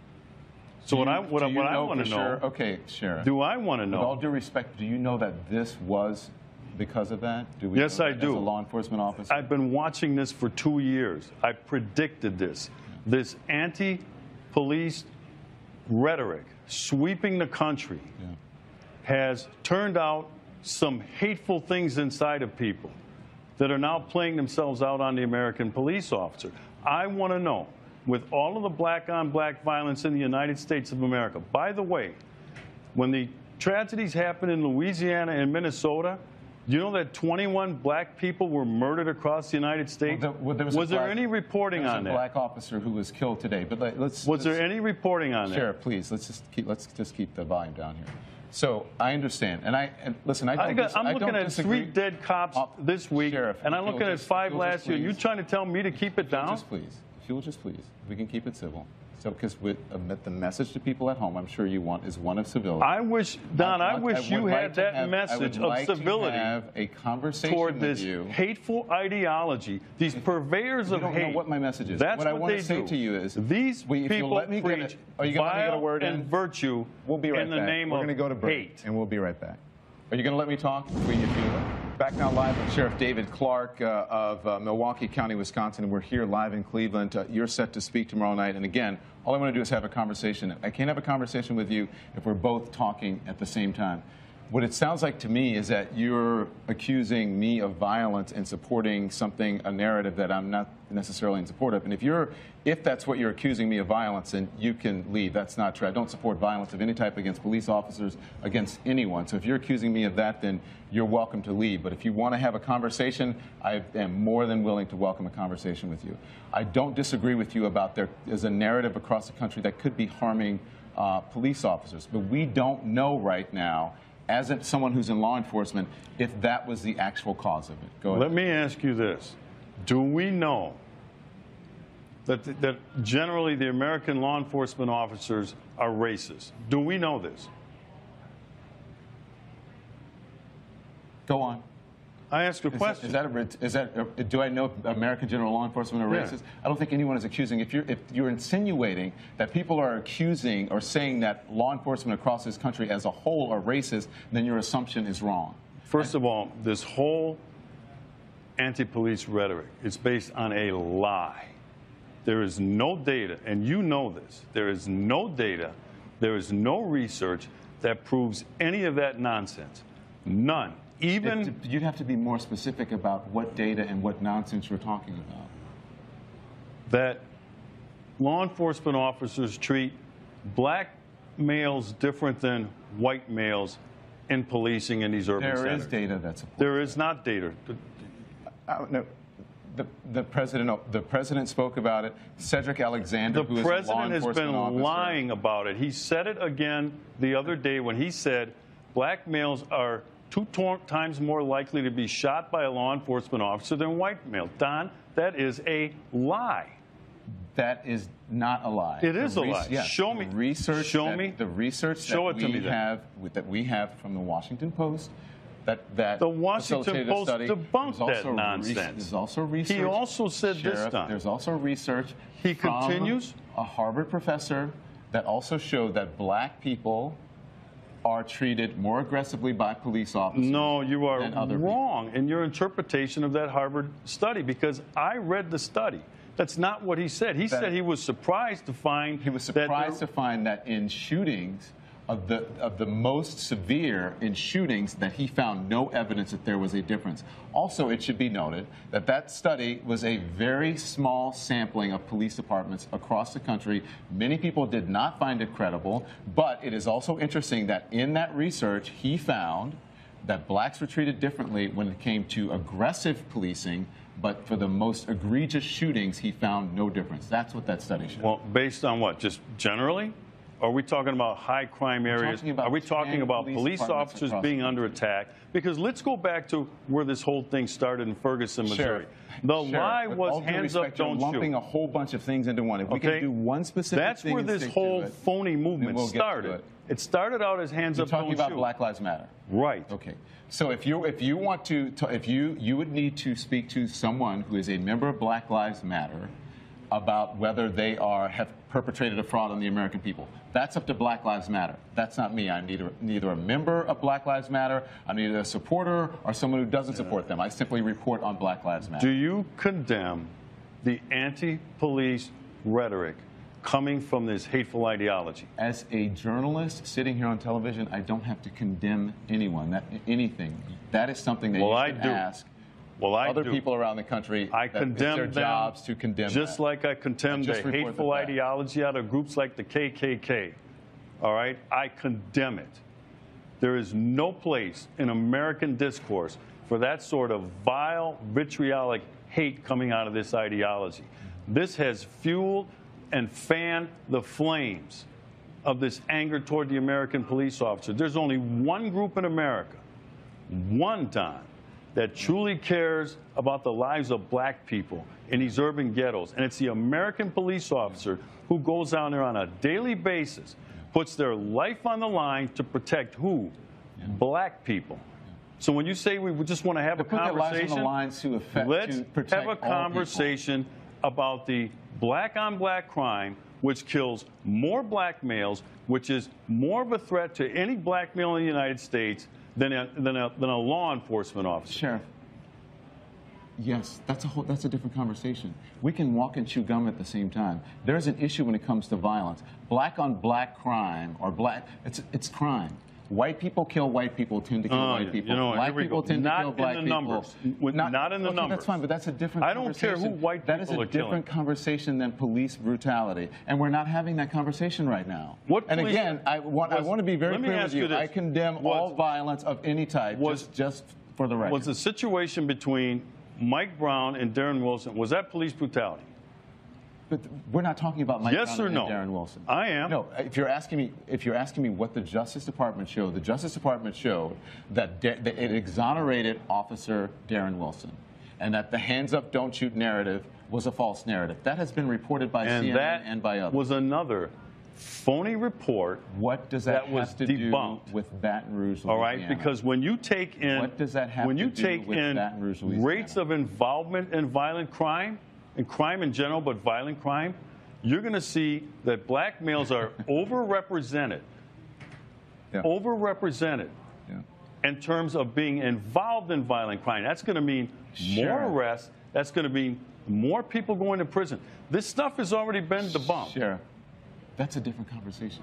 So Do what you, I what, do what you I know want to for know? sure? Okay, Sheriff. Do I want to know? With all due respect, do you know that this was because of that? Do we Yes, know I that do. As a law enforcement officer, I've been watching this for two years. I predicted this. Yeah. This anti-police rhetoric sweeping the country yeah. has turned out some hateful things inside of people that are now playing themselves out on the American police officer. I want to know, with all of the black-on-black violence in the United States of America, by the way, when the tragedies happened in Louisiana and Minnesota, you know that twenty-one black people were murdered across the United States? Well, there, well, there was was black, there any reporting there was on a that? black officer who was killed today. But let, let's. Was let's, there any reporting on that? Sheriff, please, let's just keep let's just keep the volume down here. So I understand, and I and listen. I don't. I got, dis, I'm I looking don't at disagree. three dead cops uh, this week, Sheriff, and I'm looking at just, five last year. Please. You trying to tell me to keep it down? Just please, if you'll just please, we can keep it civil. So, because with uh, the message to people at home, I'm sure you want is one of civility. I wish, Don, I, want, I wish I you like had that have, message of like civility to have a conversation toward with this you. hateful ideology, these purveyors you of don't hate. Know what my message is. That's what, what I want they to say do. to you is these we, if people let me preach get it, are you going to get a word and in? virtue we'll be right in the back. name We're of going to go to break, hate. and we'll be right back. Are you going to let me talk? We, if you Back now live with Sheriff David Clark uh, of uh, Milwaukee County, Wisconsin. And we're here live in Cleveland. Uh, you're set to speak tomorrow night. And again, all I want to do is have a conversation. I can't have a conversation with you if we're both talking at the same time. What it sounds like to me is that you're accusing me of violence and supporting something, a narrative that I'm not necessarily in support of. And if you're, if that's what you're accusing me of violence, then you can leave. That's not true. I don't support violence of any type against police officers, against anyone. So if you're accusing me of that, then you're welcome to leave. But if you want to have a conversation, I am more than willing to welcome a conversation with you. I don't disagree with you about there is a narrative across the country that could be harming uh, police officers. But we don't know right now, as a, someone who's in law enforcement, if that was the actual cause of it. Go ahead. Let me ask you this. Do we know that, that generally the American law enforcement officers are racist? Do we know this? Go on. I ask a is question. That, is that, a, is that a, do I know American general law enforcement are yeah. racist? I don't think anyone is accusing. If you're, if you're insinuating that people are accusing or saying that law enforcement across this country as a whole are racist, then your assumption is wrong. First of all, this whole anti-police rhetoric is based on a lie. There is no data, and you know this. There is no data, there is no research that proves any of that nonsense. None. Even It, you'd have to be more specific about what data and what nonsense you're talking about. that law enforcement officers treat black males different than white males in policing in these urban There centers. is data that supports There is not data. Uh, no, the, the president, the president spoke about it. Cedric Alexander, The who is a law president has enforcement been officer, lying about it. He said it again the other day when he said black males are two times more likely to be shot by a law enforcement officer than white males. Don, that is a lie. That is not a lie. It is The a lie. yes, Show me. The research. Show that, me. The research Show that it to we me then. have that we have from the Washington Post. That that The Washington facilitated Post study. debunked There's that also nonsense. Re- there's also research. He also said this Sheriff, time. There's also research. He from continues? A Harvard professor that also showed that black people are treated more aggressively by police officers. No, you are than other wrong in your interpretation of that Harvard study, because I read the study. That's not what he said. He That- said he was surprised to find He was that there- surprised to find that in shootings, of the of the most severe in shootings, that he found no evidence that there was a difference. Also, it should be noted that that study was a very small sampling of police departments across the country. Many people did not find it credible, but it is also interesting that in that research, he found that blacks were treated differently when it came to aggressive policing, but for the most egregious shootings, he found no difference. That's what that study showed. Well, based on what? Just generally? Are we talking about high crime areas? talking about Are we talking ten about police police departments officers across being the under attack? Because let's go back to where this whole thing started in Ferguson, Missouri. Sheriff, The Sheriff, lie with was all due hands up, respect, you're don't lumping shoot. a whole bunch of things into one. If we Okay? can do one specific That's thing where and this stick whole to it, phony movement then we'll get to started. it. It started out as hands You're up, talking don't about shoot. Black Lives Matter. Right. Okay. So if you if you want to, to if you you would need to speak to someone who is a member of Black Lives Matter about whether they are have perpetrated a fraud on the American people. That's up to Black Lives Matter. That's not me. I'm neither neither a member of Black Lives Matter. I'm neither a supporter or someone who doesn't support them. I simply report on Black Lives Matter. Do you condemn the anti-police rhetoric coming from this hateful ideology? As a journalist sitting here on television, I don't have to condemn anyone, that, anything. That is something that Well, you I should do. ask Well, I other do. people around the country. I that condemn it's their them jobs to condemn just that. like I condemn I just the report hateful the fact. ideology out of groups like the K K K. All right? I condemn it. There is no place in American discourse for that sort of vile, vitriolic hate coming out of this ideology. This has fueled and fanned the flames of this anger toward the American police officer. There's only one group in America, one time, that truly cares about the lives of black people in these urban ghettos. And it's the American police officer who goes down there on a daily basis, puts their life on the line to protect who? Black people. So when you say we just want to have To a put their lives on the conversation, line to affect- let's to protect have a all people. conversation about the black-on-black crime, which kills more black males, which is more of a threat to any black male in the United States than a, than a, than a law enforcement officer. Sheriff, yes, that's a whole, that's a different conversation. We can walk and chew gum at the same time. There's an issue when it comes to violence. Black on black crime, or black, it's it's crime. White people kill white people, tend to kill Oh, white people. you know, black here we people go. tend Not to kill in black the people. numbers. With- not in the okay, numbers. That's fine, but that's a different I don't care conversation. who white That is people a are killing. different conversation than police brutality, and we're not having that conversation right now. What and police- again, I want, I was- want to be very let me clear ask with you. you this. I condemn Was- all violence of any type, was- just, just for the record. Was the situation between Mike Brown and Darren Wilson, was that police brutality? But we're not talking about Mike Yes Brown or and no? Darren Wilson. I am. No, if you're asking me, if you're asking me what the Justice Department showed, the Justice Department showed that, de- that it exonerated Officer Darren Wilson, and that the hands up, don't shoot narrative was a false narrative. That has been reported by And C N N that and by others. was another phony report. What does that, that have was to debunked. do with Baton Rouge, All right, Louisiana? because when you take in What does that have when to you do take with in Baton Rouge, Louisiana? rates of involvement in violent crime, and crime in general, but violent crime, you're going to see that black males are overrepresented, Yeah. overrepresented Yeah. in terms of being involved in violent crime. That's going to mean more Sure. arrests. That's going to mean more people going to prison. This stuff has already been debunked. Sheriff, that's a different conversation.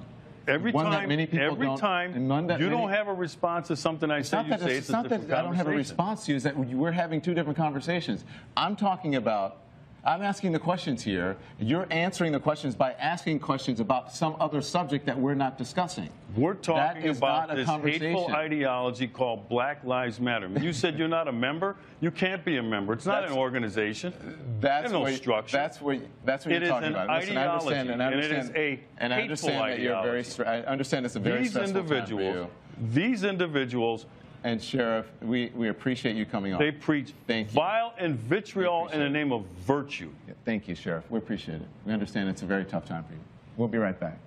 Every one time, that many people every don't, time and one that you many, don't have a response to something I say, you that, say it's, it's, it's a not different that I don't have a conversation. response to you. Is that we're having two different conversations. I'm talking about. I'm asking the questions here. You're answering the questions by asking questions about some other subject that we're not discussing. We're talking about this conversation. hateful ideology called Black Lives Matter. You said you're not a member. You can't be a member. It's not that's, an organization. That's There's no what, structure. That's what. That's what it you're talking is an about. Listen, ideology, I understand, and I understand, and it is a and I understand that ideology. you're very. I understand it's a very these stressful individuals, time for you. These individuals. And Sheriff, we, we appreciate you coming on. They preach Thank you. vile and vitriol in the name of virtue. Yeah, thank you, Sheriff. We appreciate it. We understand it's a very tough time for you. We'll be right back.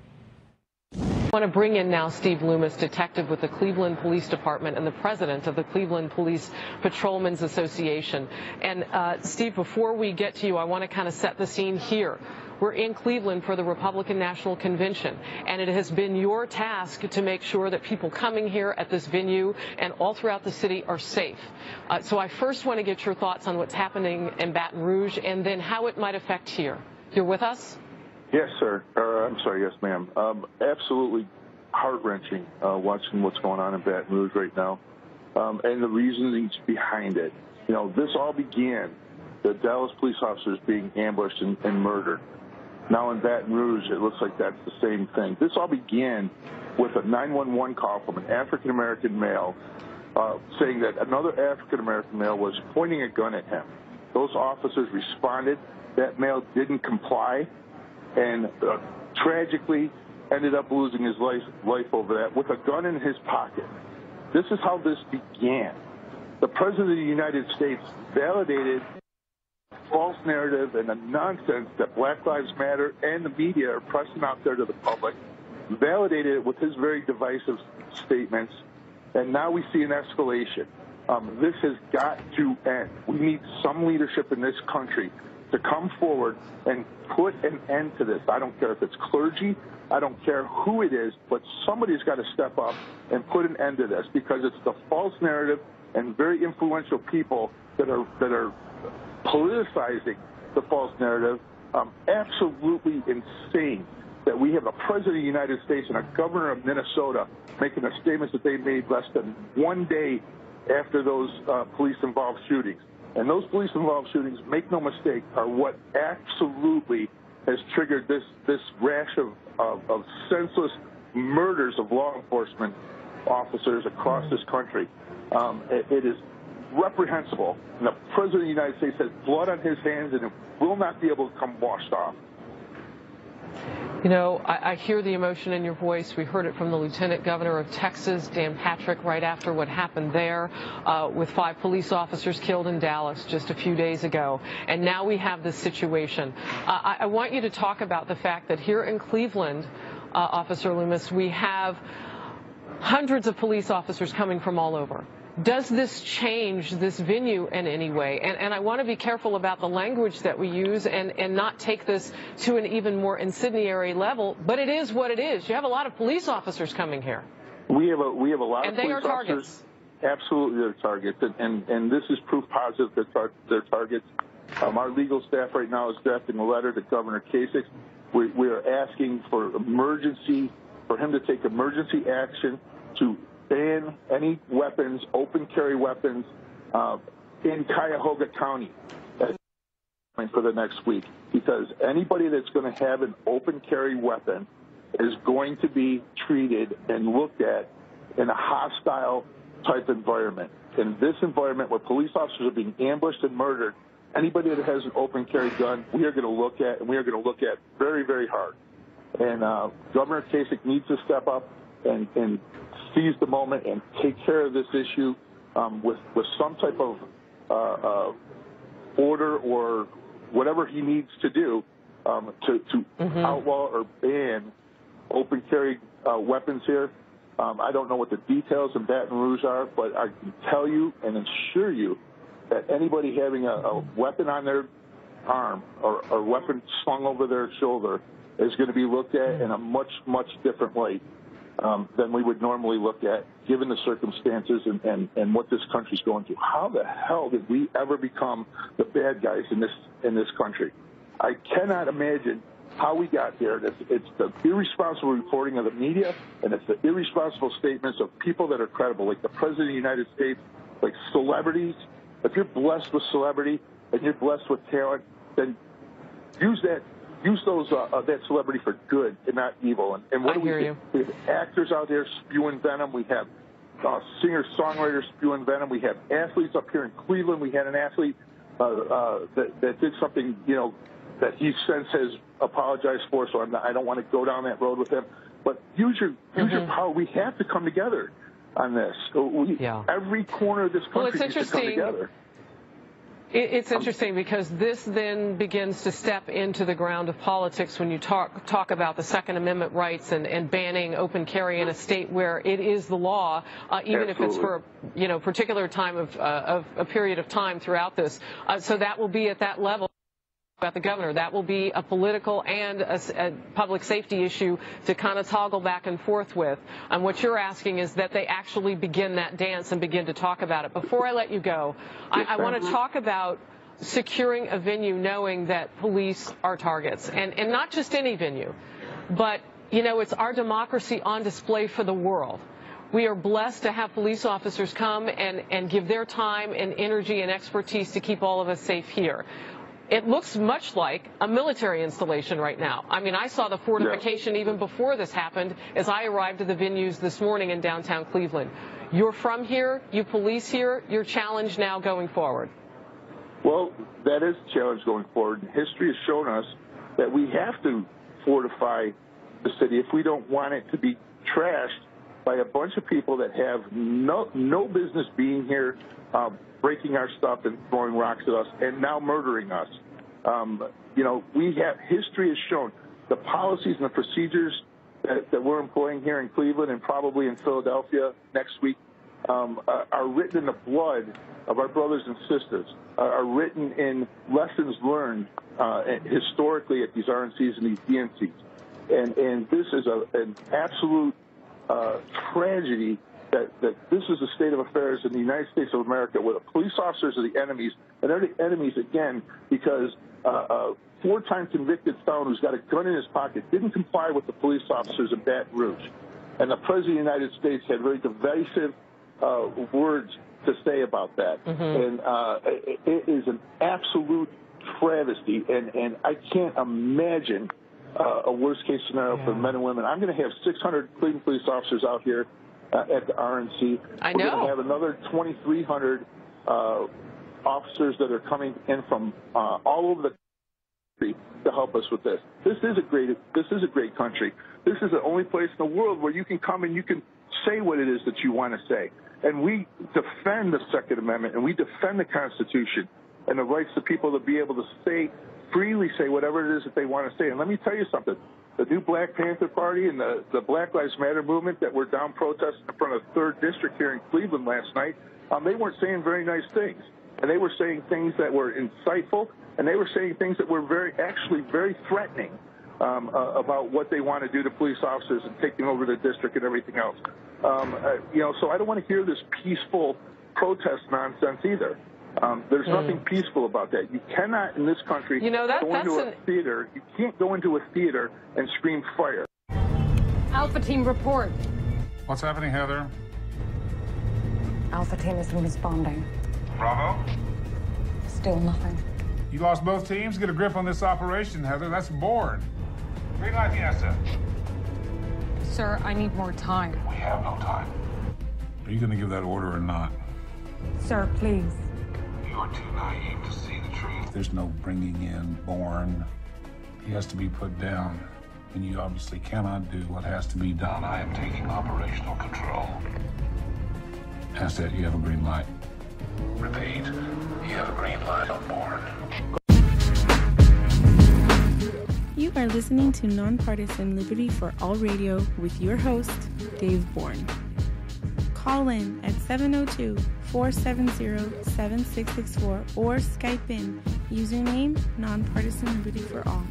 I want to bring in now Steve Loomis, detective with the Cleveland Police Department and the president of the Cleveland Police Patrolmen's Association. And uh, Steve, before we get to you, I want to kind of set the scene here. We're in Cleveland for the Republican National Convention, and it has been your task to make sure that people coming here at this venue and all throughout the city are safe. Uh, so I first want to get your thoughts on what's happening in Baton Rouge and then how it might affect here. You're with us? Yes, sir. Or, I'm sorry, yes, ma'am. Um, absolutely heart-wrenching uh, watching what's going on in Baton Rouge right now, um, and the reasonings behind it. You know, this all began, the Dallas police officers being ambushed and, and murdered. Now in Baton Rouge, it looks like that's the same thing. This all began with a nine one one call from an African-American male uh, saying that another African-American male was pointing a gun at him. Those officers responded. That male didn't comply and uh, tragically ended up losing his life, life over that with a gun in his pocket. This is how this began. The President of the United States validated false narrative and the nonsense that Black Lives Matter and the media are pressing out there to the public, validated it with his very divisive statements, and now we see an escalation. Um, this has got to end. We need some leadership in this country to come forward and put an end to this. I don't care if it's clergy, I don't care who it is, but somebody's got to step up and put an end to this, because it's the false narrative and very influential people that are that are politicizing the false narrative. Um, absolutely insane that we have a president of the United States and a governor of Minnesota making the statements that they made less than one day after those uh, police-involved shootings. And those police-involved shootings, make no mistake, are what absolutely has triggered this, this rash of, of, of senseless murders of law enforcement officers across this country. Um, it, it is reprehensible. And the President of the United States has blood on his hands and it will not be able to come washed off. You know, I, I hear the emotion in your voice. We heard it from the Lieutenant Governor of Texas, Dan Patrick, right after what happened there uh, with five police officers killed in Dallas just a few days ago. And now we have this situation. Uh, I, I want you to talk about the fact that here in Cleveland, uh, Officer Loomis, we have hundreds of police officers coming from all over. Does this change this venue in any way? And, and I want to be careful about the language that we use and, and not take this to an even more incendiary level, but it is what it is. You have a lot of police officers coming here. We have a, we have a lot and of police they are officers. Targets. Absolutely, they're targets, and, and, and this is proof positive that tar they're targets. Um, our legal staff right now is drafting a letter to Governor Kasich. We, we are asking for emergency, for him to take emergency action to ban any weapons, open carry weapons, uh, in Cuyahoga County for the next week, because anybody that's going to have an open carry weapon is going to be treated and looked at in a hostile type environment. In this environment where police officers are being ambushed and murdered, anybody that has an open carry gun, we are going to look at, and we are going to look at very, very hard. And uh, Governor Kasich needs to step up and, and seize the moment and take care of this issue um, with, with some type of uh, uh, order or whatever he needs to do um, to, to mm-hmm. outlaw or ban open carry uh, weapons here. Um, I don't know what the details in Baton Rouge are, but I can tell you and assure you that anybody having a, a weapon on their arm or a weapon slung over their shoulder is going to be looked at in a much, much different light um, than we would normally look at, given the circumstances and, and, and what this country's going through. How the hell did we ever become the bad guys in this in this country? I cannot imagine how we got here. It's, it's the irresponsible reporting of the media, and it's the irresponsible statements of people that are credible, like the President of the United States, like celebrities. If you're blessed with celebrity and you're blessed with talent, then use that, use those uh, uh, that celebrity for good and not evil. And, and what I do we hear do? you. We have actors out there spewing venom. We have uh, singer-songwriters spewing venom. We have athletes up here in Cleveland. We had an athlete uh, uh, that, that did something, you know, that he since has apologized for, so I'm not, I don't want to go down that road with him. But use your, use mm-hmm. your power. We have to come together on this. We, yeah. Every corner of this country well, needs to come together. It's interesting because this then begins to step into the ground of politics when you talk talk about the Second Amendment rights and, and banning open carry in a state where it is the law, uh, even Absolutely. if it's for a you know particular time of, uh, of a period of time throughout this. Uh, so that will be at that level. About the governor, that will be a political and a, a public safety issue to kind of toggle back and forth with. And what you're asking is that they actually begin that dance and begin to talk about it. Before I let you go, I, I want to talk about securing a venue knowing that police are targets, and, and not just any venue, but, you know, it's our democracy on display for the world. We are blessed to have police officers come and, and give their time and energy and expertise to keep all of us safe here. It looks much like a military installation right now. I mean, I saw the fortification yeah. even before this happened as I arrived at the venues this morning in downtown Cleveland. You're from here, you police here, your challenge now going forward. Well, that is the challenge going forward. History has shown us that we have to fortify the city if we don't want it to be trashed by a bunch of people that have no, no business being here, uh, breaking our stuff and throwing rocks at us, and now murdering us. Um, you know, we have, history has shown the policies and the procedures that, that we're employing here in Cleveland and probably in Philadelphia next week um, are, are written in the blood of our brothers and sisters, are, are written in lessons learned uh, historically at these R N Cs and these D N Cs. And, and this is a, an absolute uh, tragedy That, that this is the state of affairs in the United States of America, where the police officers are the enemies, and they're the enemies again because uh, a four-time convicted felon who's got a gun in his pocket didn't comply with the police officers in Baton Rouge. And the President of the United States had very divisive uh, words to say about that. Mm-hmm. And uh, it, it is an absolute travesty, and, and I can't imagine uh, a worst-case scenario yeah. for men and women. I'm going to have six hundred Cleveland police officers out here Uh, at the R N C. I We're know. going to have another twenty-three hundred uh, officers that are coming in from uh, all over the country to help us with this. This is a great. This is a great country. This is the only place in the world where you can come and you can say what it is that you want to say. And we defend the Second Amendment and we defend the Constitution and the rights of people to be able to say freely say whatever it is that they want to say. And let me tell you something. The new Black Panther Party and the, the Black Lives Matter movement that were down protesting in front of the third District here in Cleveland last night, um, they weren't saying very nice things. And they were saying things that were insightful, and they were saying things that were very, actually very threatening um, uh, about what they want to do to police officers and taking over the district and everything else. Um, uh, you know, so I don't want to hear this peaceful protest nonsense either. Um, there's mm. nothing peaceful about that. You cannot, in this country, you know, that, go into a an... theater. You can't go into a theater and scream fire. Alpha Team report. What's happening, Heather? Alpha Team isn't responding. Bravo? Still nothing. You lost both teams? Get a grip on this operation, Heather. That's Bourne. Green light the asset. Sir, I need more time. We have no time. Are you going to give that order or not? Sir, please. You're too naive to see the truth. There's no bringing in Bourne. He has to be put down. And you obviously cannot do what has to be done. I am taking operational control. Asset, you have a green light. Repeat, you have a green light on Bourne. You are listening to Nonpartisan Liberty for All Radio with your host, Dave Bourne. Call in at seven oh two, four seven zero, seven six six four or Skype in username Nonpartisan Liberty for All.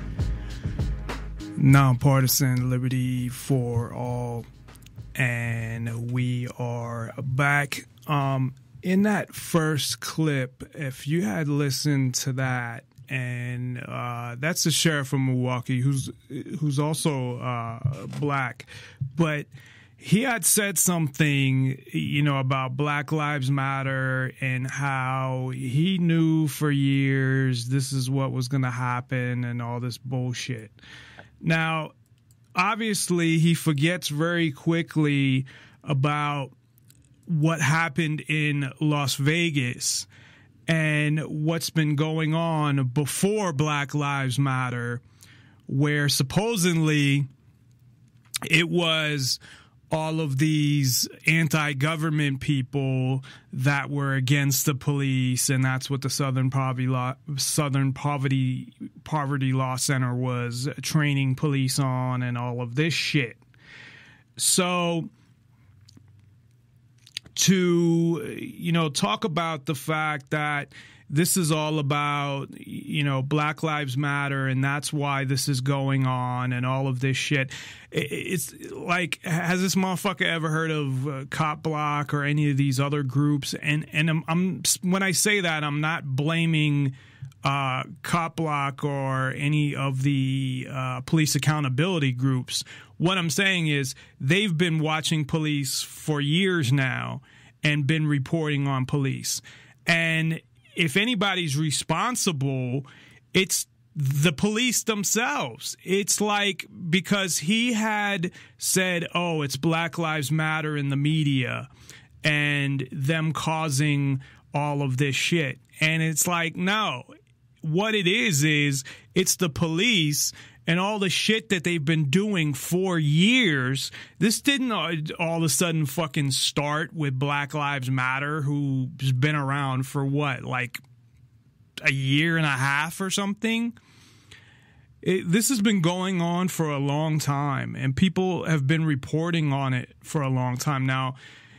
Nonpartisan Liberty for All, and we are back. Um, in that first clip, if you had listened to that and uh, that's the sheriff of Milwaukee, who's who's also uh, black, but he had said something, you know, about Black Lives Matter and how he knew for years this is what was going to happen and all this bullshit. Now, obviously, he forgets very quickly about what happened in Las Vegas and what's been going on before Black Lives Matter, where supposedly it was all of these anti-government people that were against the police, and that's what the Southern Poverty Law, Southern Poverty Poverty Law Center was training police on, and all of this shit. So to, you know, talk about the fact that this is all about, you know, Black Lives Matter, and that's why this is going on and all of this shit. It's like, has this motherfucker ever heard of uh, Cop Block or any of these other groups? And and I'm, I'm when I say that, I'm not blaming uh, Cop Block or any of the uh, police accountability groups. What I'm saying is they've been watching police for years now and been reporting on police. And if anybody's responsible, it's the police themselves. It's like, because he had said, oh, it's Black Lives Matter in the media and them causing all of this shit. And it's like, no, what it is, is it's the police and all the shit that they've been doing for years. This didn't all of a sudden fucking start with Black Lives Matter, who's been around for what, like a year and a half or something? It, this has been going on for a long time, and people have been reporting on it for a long time. Now,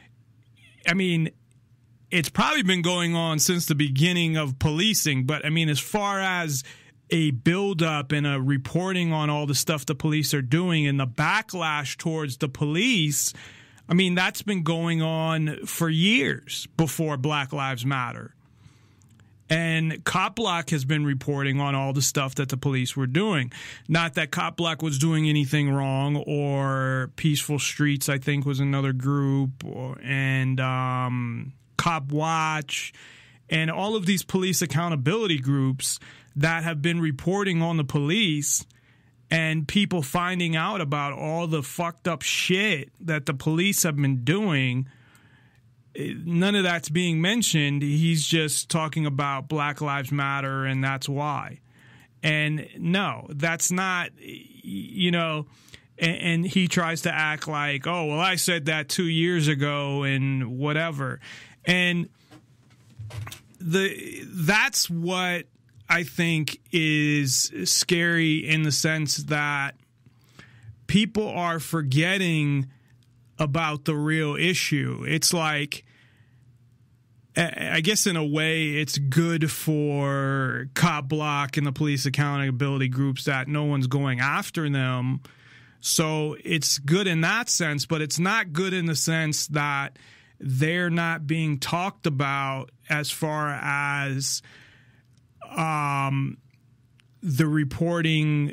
I mean, it's probably been going on since the beginning of policing, but I mean, as far as a buildup and a reporting on all the stuff the police are doing and the backlash towards the police, I mean, that's been going on for years before Black Lives Matter. And Cop Block has been reporting on all the stuff that the police were doing. Not that Cop Block was doing anything wrong, or Peaceful Streets, I think, was another group, or, and um, Cop Watch, and all of these police accountability groups that have been reporting on the police and people finding out about all the fucked up shit that the police have been doing. None of that's being mentioned. He's just talking about Black Lives Matter, and that's why. And no, that's not, you know, and, and he tries to act like, oh, well, I said that two years ago and whatever. And the that's what I think is scary, in the sense that people are forgetting about the real issue. It's like, I guess in a way it's good for Cop Block and the police accountability groups that no one's going after them. So it's good in that sense, but it's not good in the sense that they're not being talked about as far as um, the reporting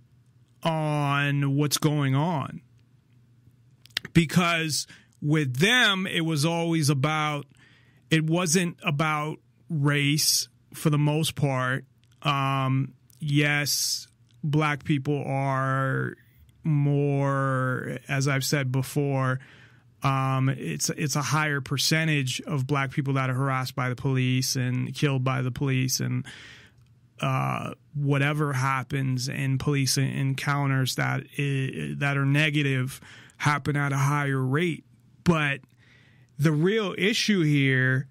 on what's going on. Because with them, it was always about, it wasn't about race for the most part. Um, yes, black people are more, as I've said before, um, it's it's a higher percentage of black people that are harassed by the police and killed by the police, and uh, whatever happens in police encounters that is, that are negative happen at a higher rate. But the real issue here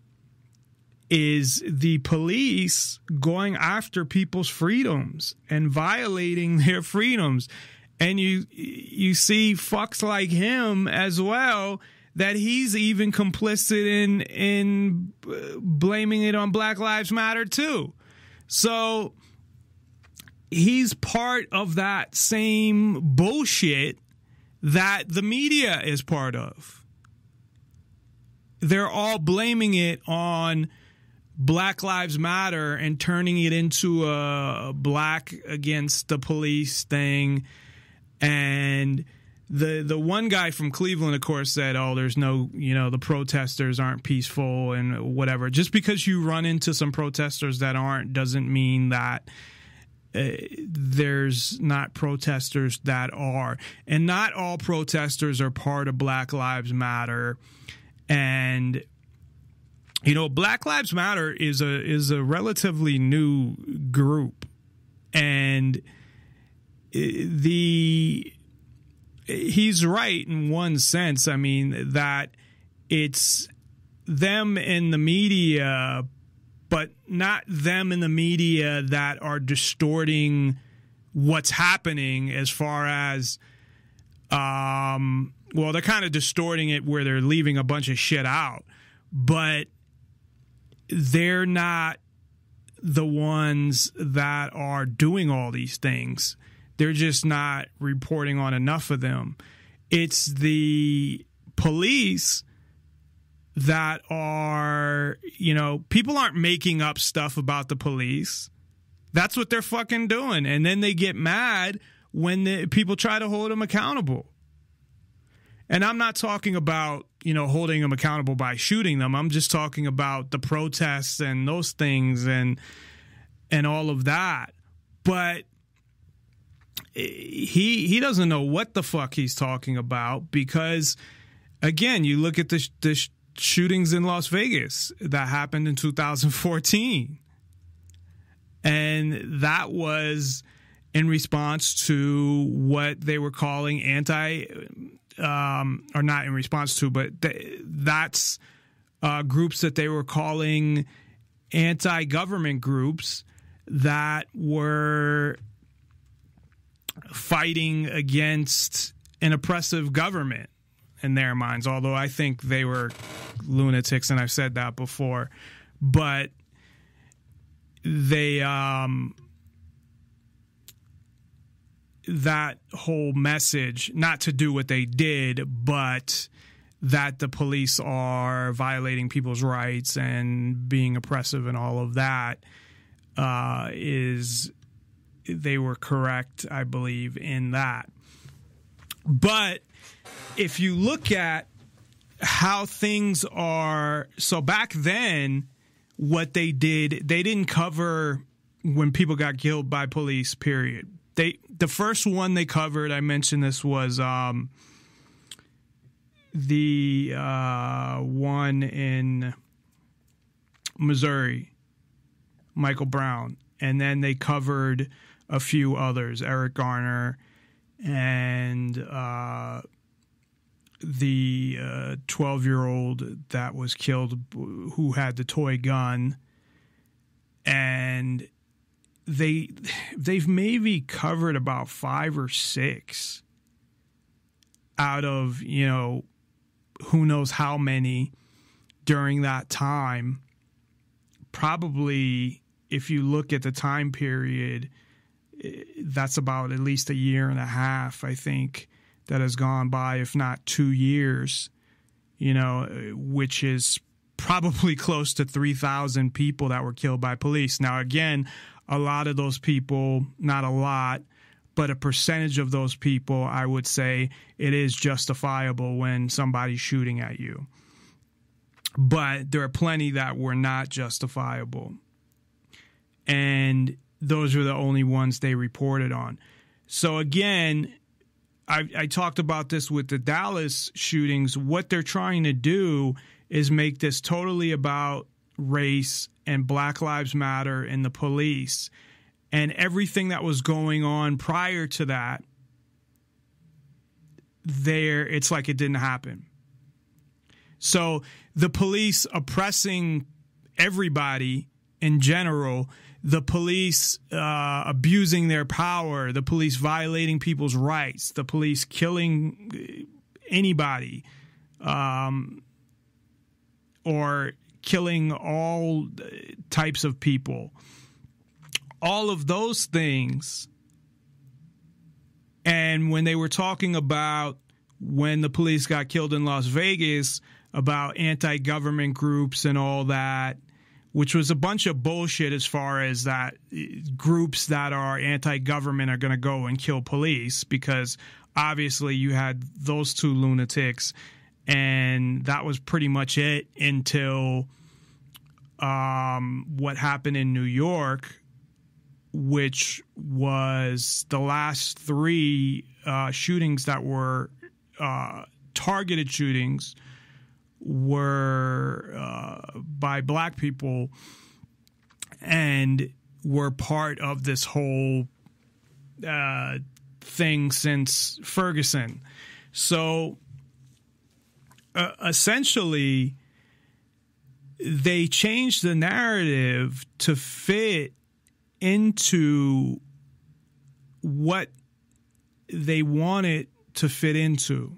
is the police going after people's freedoms and violating their freedoms. And you you see fucks like him as well, that he's even complicit in in blaming it on Black Lives Matter too. So he's part of that same bullshit that the media is part of. They're all blaming it on Black Lives Matter and turning it into a black against the police thing. And the the one guy from Cleveland, of course, said, oh, there's no, you know, the protesters aren't peaceful and whatever. Just because you run into some protesters that aren't doesn't mean that uh, there's not protesters that are. And not all protesters are part of Black Lives Matter. And you know, Black Lives Matter is a is a relatively new group, and the he's right in one sense. I mean, that it's them in the media, but not them in the media that are distorting what's happening as far as, um, well, they're kind of distorting it where they're leaving a bunch of shit out, but they're not the ones that are doing all these things. They're just not reporting on enough of them. It's the police that are, you know, people aren't making up stuff about the police. That's what they're fucking doing. And then they get mad when the, people try to hold them accountable. And I'm not talking about, you know, holding them accountable by shooting them. I'm just talking about the protests and those things and and all of that. But he he doesn't know what the fuck he's talking about because, again, you look at the, the shootings in Las Vegas that happened in two thousand fourteen. And that was in response to what they were calling anti... Um, or not in response to, but th- that's uh, groups that they were calling anti-government groups that were fighting against an oppressive government in their minds, although I think they were lunatics, and I've said that before. But they... Um, that whole message, not to do what they did, but that the police are violating people's rights and being oppressive and all of that, uh, is they were correct, I believe, in that. But if you look at how things are, so back then, what they did, they didn't cover when people got killed by police, period. They, the first one they covered, I mentioned this, was um, the uh, one in Missouri, Michael Brown. And then they covered a few others, Eric Garner and uh, the uh, twelve-year-old that was killed who had the toy gun. And They they've maybe covered about five or six out of, you know, who knows how many during that time. Probably, if you look at the time period, that's about at least a year and a half, I think, that has gone by, if not two years, you know, which is probably close to three thousand people that were killed by police. Now, again, a lot of those people, not a lot, but a percentage of those people, I would say it is justifiable when somebody's shooting at you. But there are plenty that were not justifiable. And those are the only ones they reported on. So again, I, I talked about this with the Dallas shootings. What they're trying to do is make this totally about race and Black Lives Matter and the police and everything that was going on prior to that. There, it's like it didn't happen. So the police oppressing everybody in general, the police uh, abusing their power, the police violating people's rights, the police killing anybody, um, or killing all types of people. All of those things. And when they were talking about when the police got killed in Las Vegas, about anti-government groups and all that, which was a bunch of bullshit as far as that groups that are anti-government are going to go and kill police, because obviously you had those two lunatics, and that was pretty much it until um, what happened in New York, which was the last three uh, shootings that were uh, targeted shootings were uh, by black people and were part of this whole uh, thing since Ferguson. So uh, essentially, they changed the narrative to fit into what they wanted to fit into.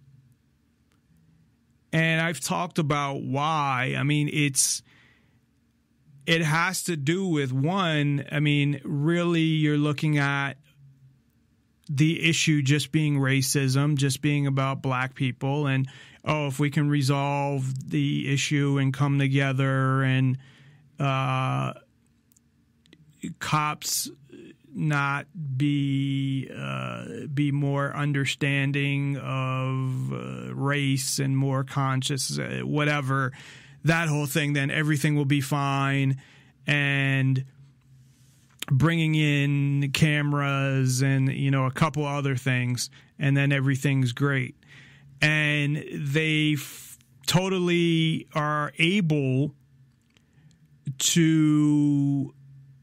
And I've talked about why. I mean, it's it has to do with, one, I mean, really you're looking at the issue just being racism, just being about black people, and, oh, if we can resolve the issue and come together and uh, cops not be uh, be more understanding of uh, race and more conscious, uh, whatever, that whole thing, then everything will be fine. And bringing in cameras and, you know, a couple other things, and then everything's great. And they f- totally are able to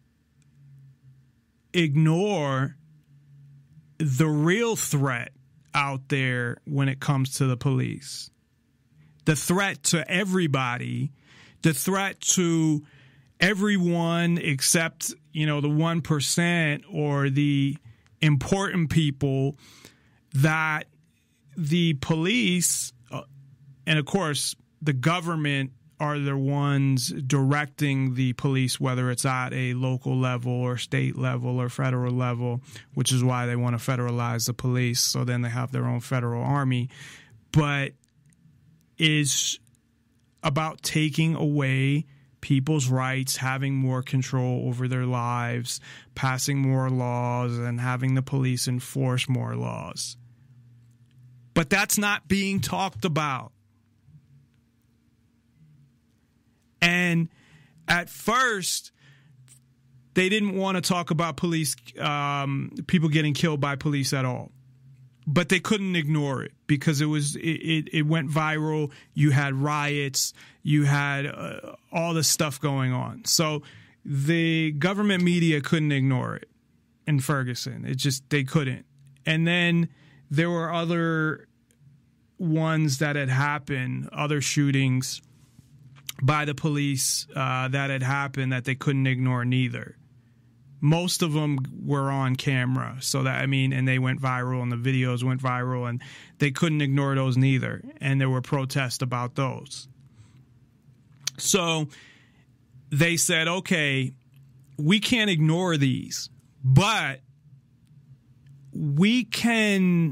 ignore the real threat out there when it comes to the police. The threat to everybody, the threat to everyone except, you know, the one percent or the important people that the police, uh, and of course the government, are the ones directing the police, whether it's at a local level or state level or federal level, which is why they want to federalize the police, so then they have their own federal army. But is about taking away people's rights, having more control over their lives, passing more laws, and having the police enforce more laws. But that's not being talked about. And at first, they didn't want to talk about police, um, people getting killed by police at all. But they couldn't ignore it because it was it, it, it went viral. You had riots. You had uh, all this stuff going on. So the government media couldn't ignore it in Ferguson. It just, they couldn't. And then there were other ones that had happened, other shootings by the police uh, that had happened that they couldn't ignore neither. Most of them were on camera, so that, I mean, and they went viral, and the videos went viral, and they couldn't ignore those neither. And there were protests about those. So they said, okay, we can't ignore these, but we can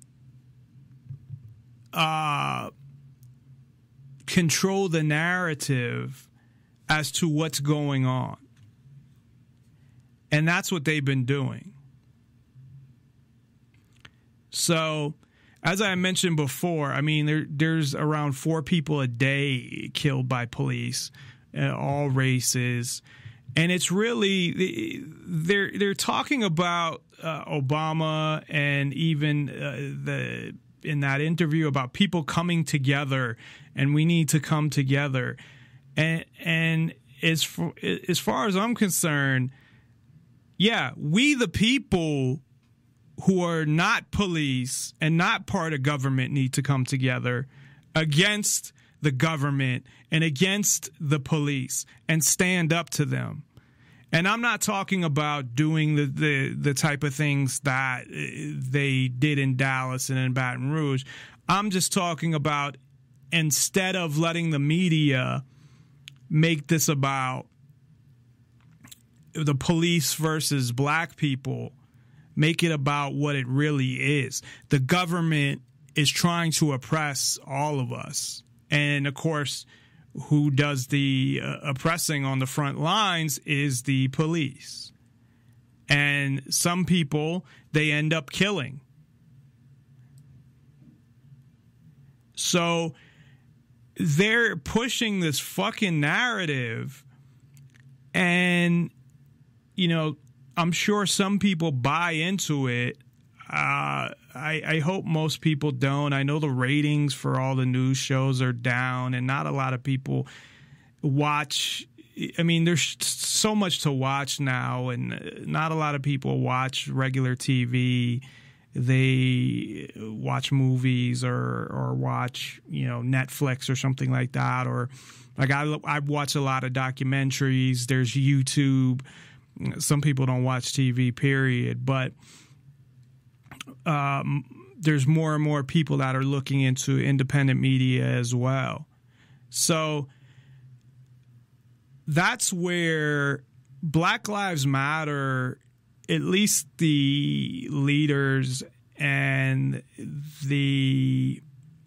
uh, control the narrative as to what's going on. And that's what they've been doing. So, as I mentioned before, I mean, there, there's around four people a day killed by police, uh, all races. And it's really, they're, they're talking about uh, Obama and even uh, the in that interview about people coming together, and we need to come together. And and as for, as far as I'm concerned, yeah, we the people who are not police and not part of government need to come together against the government and against the police and stand up to them. And I'm not talking about doing the, the, the type of things that they did in Dallas and in Baton Rouge. I'm just talking about, instead of letting the media make this about the police versus black people, make it about what it really is. The government is trying to oppress all of us. And, of course, who does the uh, oppressing on the front lines is the police. And some people, they end up killing. So they're pushing this fucking narrative, and, you know, I'm sure some people buy into it. Uh, I, I hope most people don't. I know the ratings for all the news shows are down, and not a lot of people watch. I mean, there's so much to watch now, and not a lot of people watch regular T V. They watch movies or or watch, you know, Netflix or something like that. Or like I, I watch a lot of documentaries. There's YouTube. Some people don't watch T V, period. But um, there's more and more people that are looking into independent media as well. So that's where Black Lives Matter, at least the leaders and the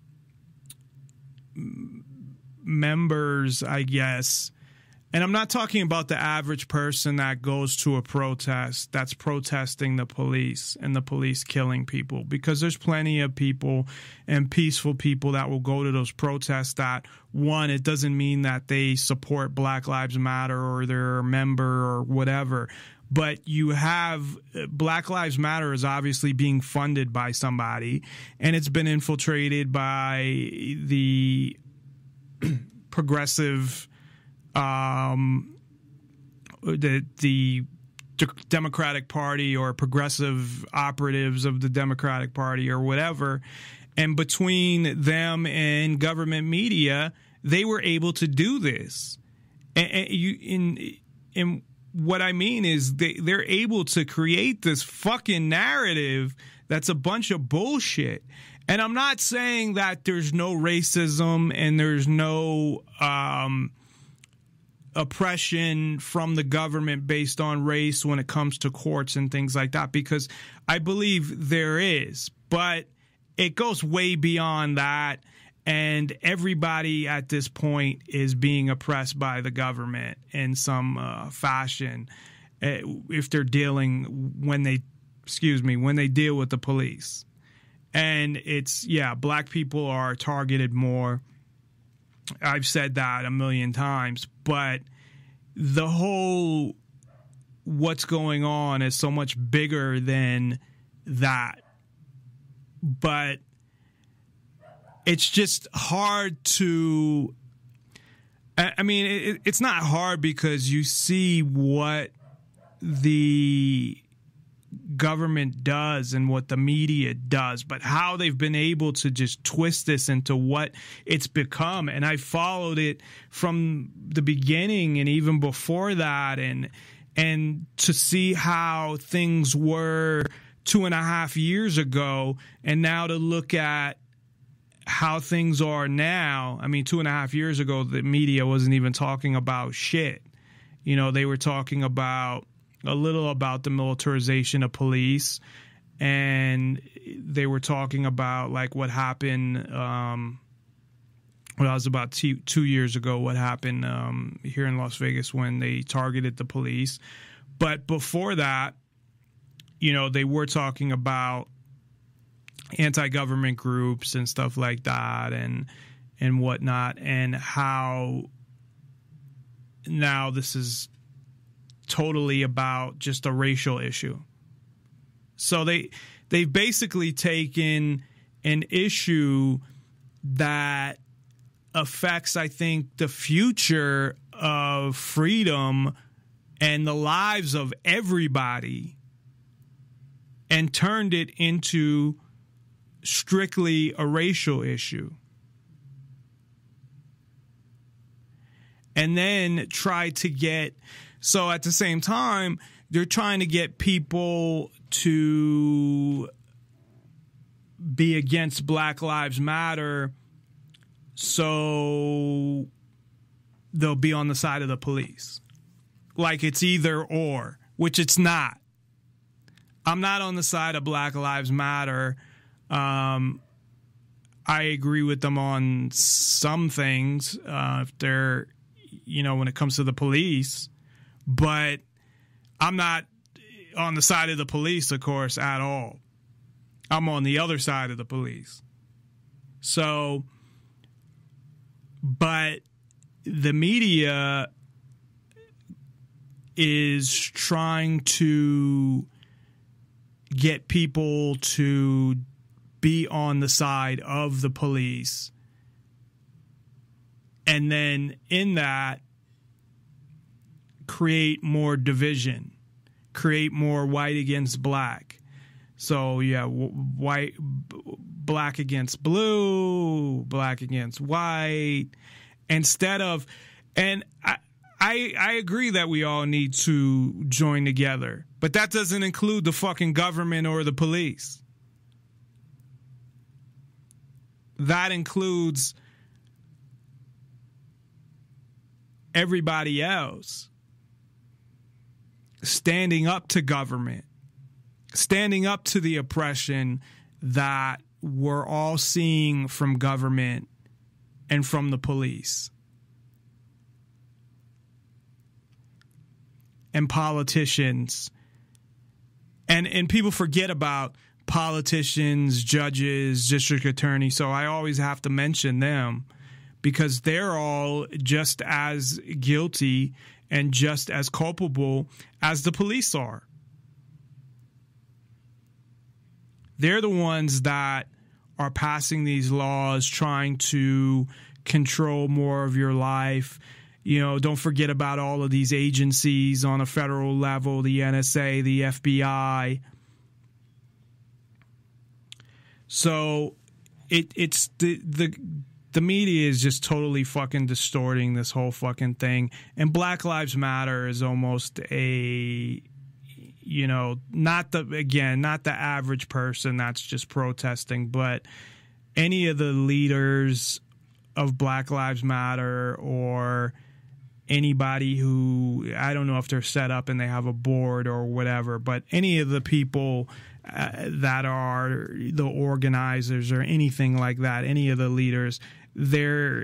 members, I guess, and I'm not talking about the average person that goes to a protest that's protesting the police and the police killing people, because there's plenty of people and peaceful people that will go to those protests that, one, it doesn't mean that they support Black Lives Matter or they're a member or whatever. But you have Black Lives Matter is obviously being funded by somebody, and it's been infiltrated by the progressive, um, the the Democratic Party or progressive operatives of the Democratic Party or whatever. And between them and government media, they were able to do this. And, and you in in. What I mean is they, they're able to create this fucking narrative that's a bunch of bullshit. And I'm not saying that there's no racism and there's no um, oppression from the government based on race when it comes to courts and things like that, because I believe there is. But it goes way beyond that. And everybody at this point is being oppressed by the government in some uh, fashion, uh, if they're dealing when they, excuse me, when they deal with the police. And it's, yeah, black people are targeted more. I've said that a million times, but the whole what's going on is so much bigger than that. But it's just hard to, I mean, it, it's not hard because you see what the government does and what the media does, but how they've been able to just twist this into what it's become. And I followed it from the beginning and even before that, and and to see how things were two and a half years ago, and now to look at how things are now. I mean, two and a half years ago, the media wasn't even talking about shit. You know, they were talking about a little about the militarization of police, and they were talking about like what happened, um, well, that was about two, two years ago, what happened um, here in Las Vegas when they targeted the police. But before that, you know, they were talking about anti-government groups and stuff like that, and and whatnot, and how now this is totally about just a racial issue. So they they've basically taken an issue that affects, I think, the future of freedom and the lives of everybody, and turned it into strictly a racial issue. And then try to get, so at the same time, they're trying to get people to be against Black Lives Matter, so they'll be on the side of the police. Like it's either or, which it's not. I'm not on the side of Black Lives Matter. Um, I agree with them on some things, uh, if they're, you know, when it comes to the police, but I'm not on the side of the police, of course, at all. I'm on the other side of the police. So, but the media is trying to get people to be on the side of the police. And then in that, create more division, create more white against black. So, yeah, white, black against blue, black against white, instead of, and I, I, I agree that we all need to join together, but that doesn't include the fucking government or the police. That includes everybody else standing up to government, standing up to the oppression that we're all seeing from government and from the police and politicians. And and people forget about politicians, judges, district attorneys, so I always have to mention them because they're all just as guilty and just as culpable as the police are. They're the ones that are passing these laws, trying to control more of your life. You know, don't forget about all of these agencies on a federal level, the N S A, the F B I. So it it's the the the media is just totally fucking distorting this whole fucking thing. And Black Lives Matter is almost a, you know, not the, again, not the average person that's just protesting, but any of the leaders of Black Lives Matter or anybody who, I don't know if they're set up and they have a board or whatever, but any of the people uh, that are the organizers or anything like that, any of the leaders, they're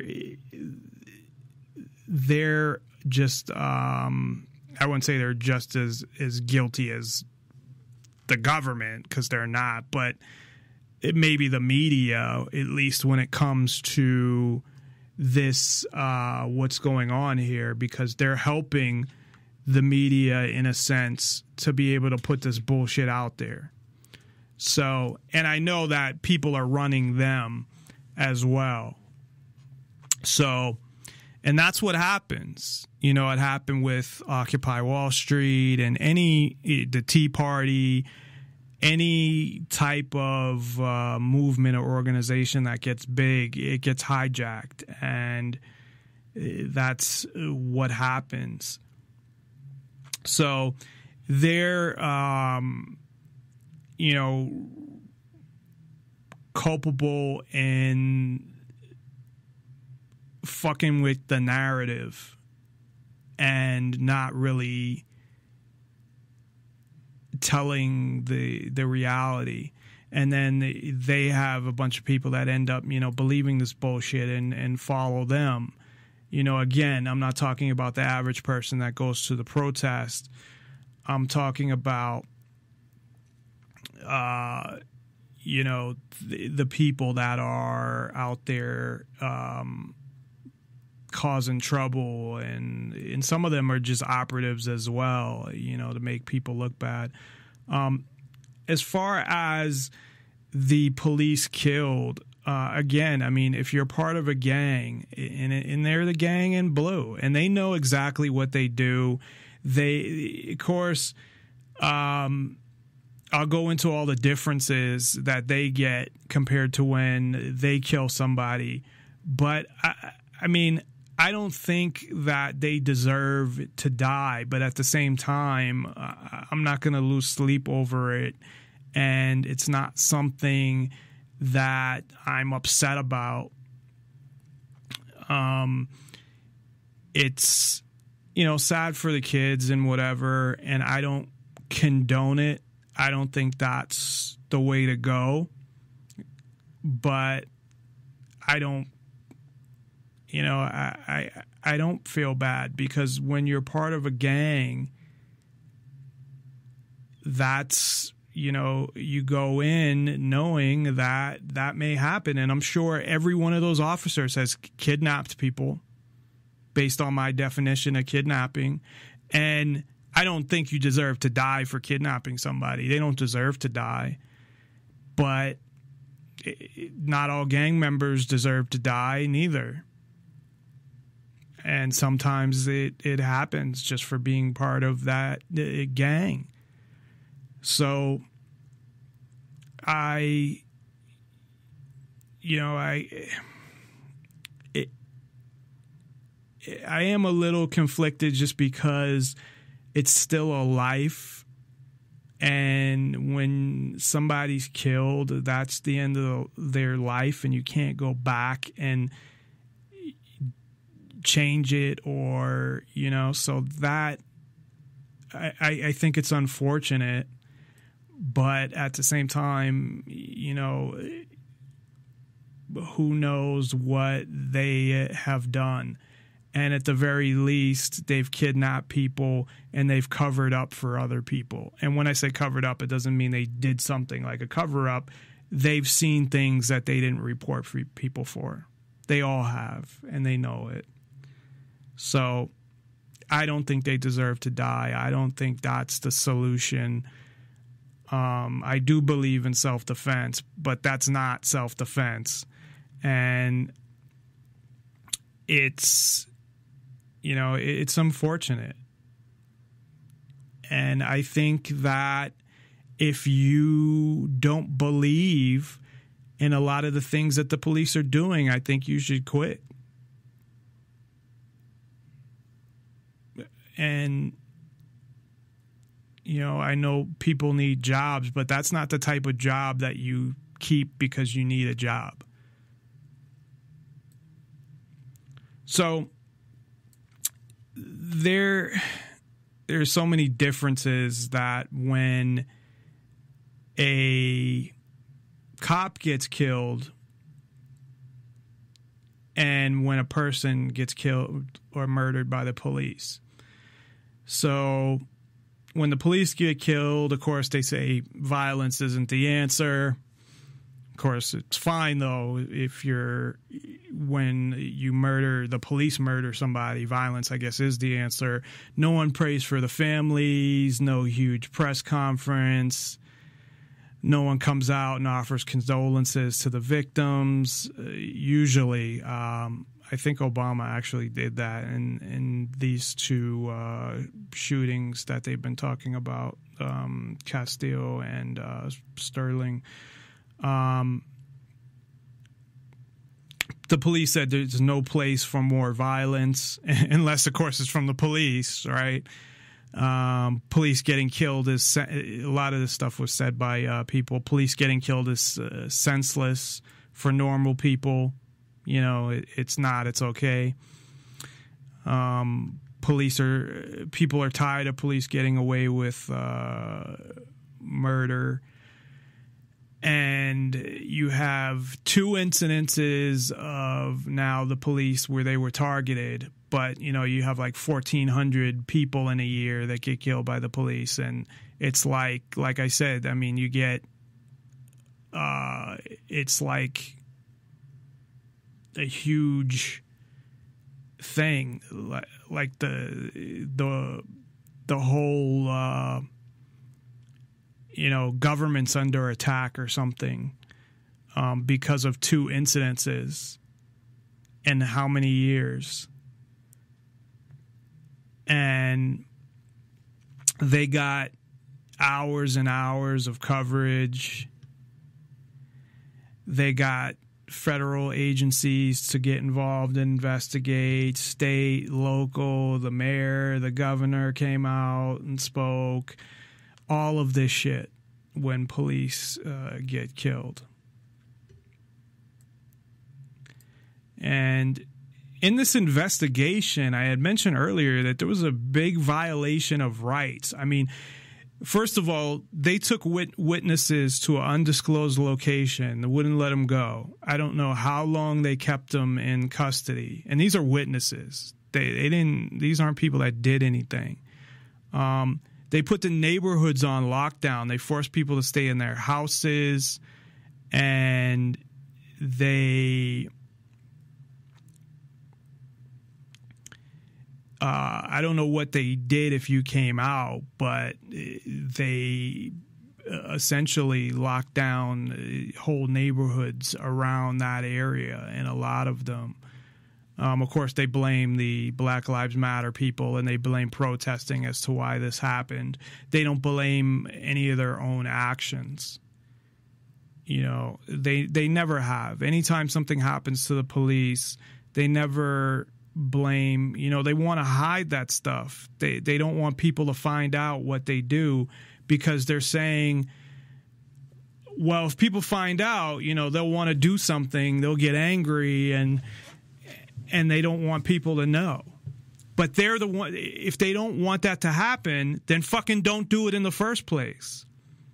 they're just um, I wouldn't say they're just as as guilty as the government, because they're not, but it may be the media, at least when it comes to this uh, what's going on here, because they're helping the media in a sense to be able to put this bullshit out there. So, and I know that people are running them as well. So, and that's what happens. You know, it happened with Occupy Wall Street and any, the Tea Party, any type of uh, movement or organization that gets big, it gets hijacked. And that's what happens. So they're, um, you know, culpable in fucking with the narrative and not really telling the the reality. And then they have a bunch of people that end up, you know, believing this bullshit and, and follow them. You know, again, I'm not talking about the average person that goes to the protest. I'm talking about, uh, you know, the, the people that are out there um, causing trouble. And, and some of them are just operatives as well, you know, to make people look bad. Um, as far as the police killed, uh, again, I mean, if you're part of a gang, and, and they're the gang in blue, and they know exactly what they do, they, of course, um, I'll go into all the differences that they get compared to when they kill somebody. But, I, I mean, I don't think that they deserve to die, but at the same time, uh, I'm not going to lose sleep over it, and it's not something that I'm upset about. Um, it's, you know, sad for the kids and whatever, and I don't condone it. I don't think that's the way to go, but I don't, you know, I, I I don't feel bad, because when you're part of a gang, that's, you know, you go in knowing that that may happen. And I'm sure every one of those officers has kidnapped people based on my definition of kidnapping. And I don't think you deserve to die for kidnapping somebody. They don't deserve to die. But not all gang members deserve to die, neither. And sometimes it, it happens just for being part of that uh, gang. So I, you know, I, it, I am a little conflicted just because it's still a life. And when somebody's killed, that's the end of their life, and you can't go back and change it, or, you know, so that I, I think it's unfortunate. But at the same time, you know, who knows what they have done. And at the very least, they've kidnapped people and they've covered up for other people. And when I say covered up, it doesn't mean they did something like a cover up. They've seen things that they didn't report for people for. They all have, and they know it. So I don't think they deserve to die. I don't think that's the solution. Um, I do believe in self-defense, but that's not self-defense. And it's, you know, it's unfortunate. And I think that if you don't believe in a lot of the things that the police are doing, I think you should quit. And, you know, I know people need jobs, but that's not the type of job that you keep because you need a job. So there, there's so many differences that when a cop gets killed and when a person gets killed or murdered by the police. So when the police get killed, of course, they say violence isn't the answer. Of course, it's fine, though, if you're, when you murder, the police murder somebody, violence, I guess, is the answer. No one prays for the families, no huge press conference. No one comes out and offers condolences to the victims. Uh, usually, um, I think Obama actually did that in, in these two uh, shootings that they've been talking about, um, Castillo and uh, Sterling. Um, the police said there's no place for more violence, unless, of course, it's from the police, right? Um, police getting killed is, a lot of this stuff was said by uh, people. Police getting killed is uh, senseless for normal people. You know, it, it's not, it's okay. Um, police are, people are tired of police getting away with uh, murder. And you have two incidences of now the police where they were targeted, but, you know, you have like fourteen hundred people in a year that get killed by the police. And it's like, like I said, I mean, you get, uh, it's like a huge thing, like, like the, the, the whole, uh, you know, government's under attack or something um, because of two incidences in how many years. And they got hours and hours of coverage. They got federal agencies to get involved and investigate, state, local, the mayor, the governor came out and spoke. All of this shit when police uh, get killed. And in this investigation, I had mentioned earlier that there was a big violation of rights. I mean, First of all, they took wit- witnesses to an undisclosed location. They wouldn't let them go. I don't know how long they kept them in custody. And these are witnesses. They, they didn't. These aren't people that did anything. Um, they put the neighborhoods on lockdown. They forced people to stay in their houses, and they. Uh, I don't know what they did if you came out, but they essentially locked down whole neighborhoods around that area, and a lot of them. Um, of course, they blame the Black Lives Matter people, and they blame protesting as to why this happened. They don't blame any of their own actions. You know, they they never have. Anytime something happens to the police, they never blame, you know, they want to hide that stuff. They they don't want people to find out what they do, because they're saying, well, if people find out, you know, they'll want to do something, they'll get angry, and and they don't want people to know. But they're the one, if they don't want that to happen, then fucking don't do it in the first place.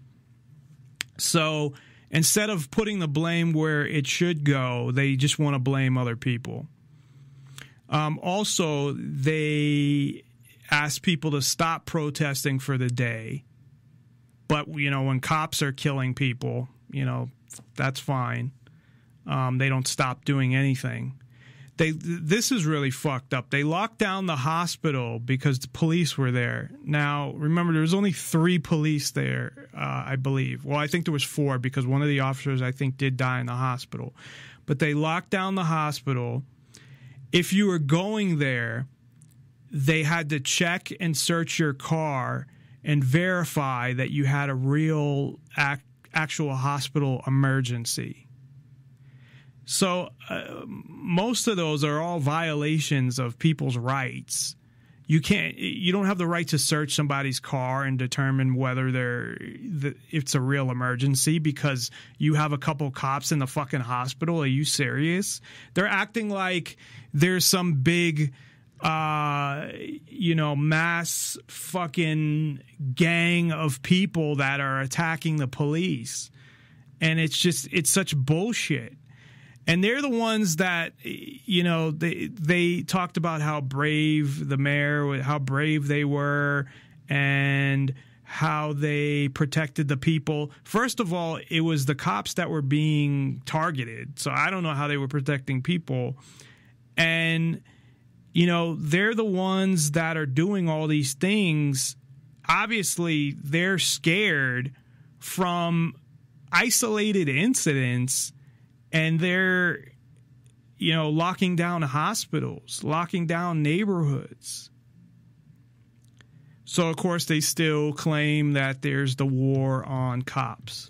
So instead of putting the blame where it should go, they just want to blame other people. Um, also, they asked people to stop protesting for the day. But, you know, when cops are killing people, you know, that's fine. Um, they don't stop doing anything. They This is really fucked up. They locked down the hospital because the police were there. Now, remember, there was only three police there, uh, I believe. Well, I think there was four, because one of the officers, I think, did die in the hospital. But they locked down the hospital. If you were going there, they had to check and search your car and verify that you had a real act, actual hospital emergency. So uh, most of those are all violations of people's rights. You can't, you don't have the right to search somebody's car and determine whether they're, the, it's a real emergency because you have a couple cops in the fucking hospital. Are you serious? They're acting like there's some big, uh, you know, mass fucking gang of people that are attacking the police. And it's just, it's such bullshit. And they're the ones that, you know, they they talked about how brave the mayor, how brave they were, and how they protected the people. First of all, it was the cops that were being targeted. So I don't know how they were protecting people. And, you know, they're the ones that are doing all these things. Obviously, they're scared from isolated incidents. And they're, you know, locking down hospitals, locking down neighborhoods. So, of course, they still claim that there's the war on cops.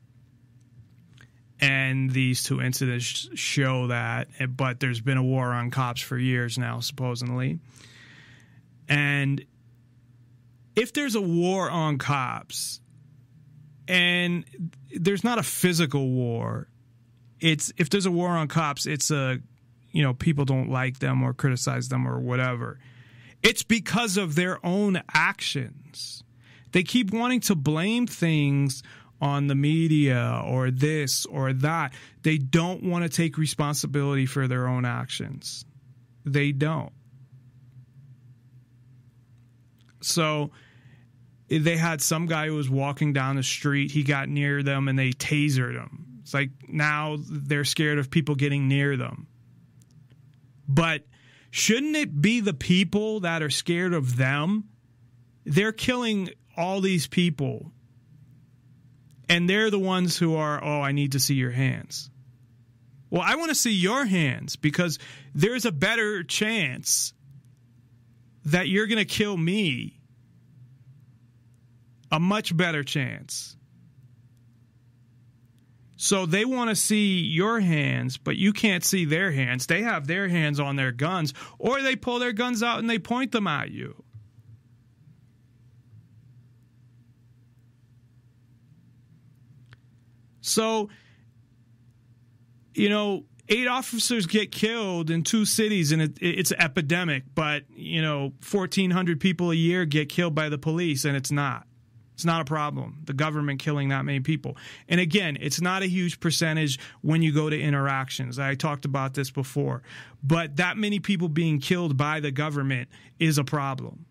And these two incidents show that. But there's been a war on cops for years now, supposedly. And if there's a war on cops, and there's not a physical war, It's if there's a war on cops, it's a, you know, people don't like them or criticize them or whatever. It's because of their own actions. They keep wanting to blame things on the media or this or that. They don't want to take responsibility for their own actions. They don't. So they had some guy who was walking down the street. He got near them and they tasered him. It's like now they're scared of people getting near them. But shouldn't it be the people that are scared of them? They're killing all these people. And they're the ones who are, oh, I need to see your hands. Well, I want to see your hands because there's a better chance that you're going to kill me. A much better chance. So they want to see your hands, but you can't see their hands. They have their hands on their guns, or they pull their guns out and they point them at you. So, you know, eight officers get killed in two cities, and it, it's an epidemic. But, you know, fourteen hundred people a year get killed by the police, and it's not. It's not a problem. The government killing that many people. And again, it's not a huge percentage when you go to interactions. I talked about this before. But that many people being killed by the government is a problem.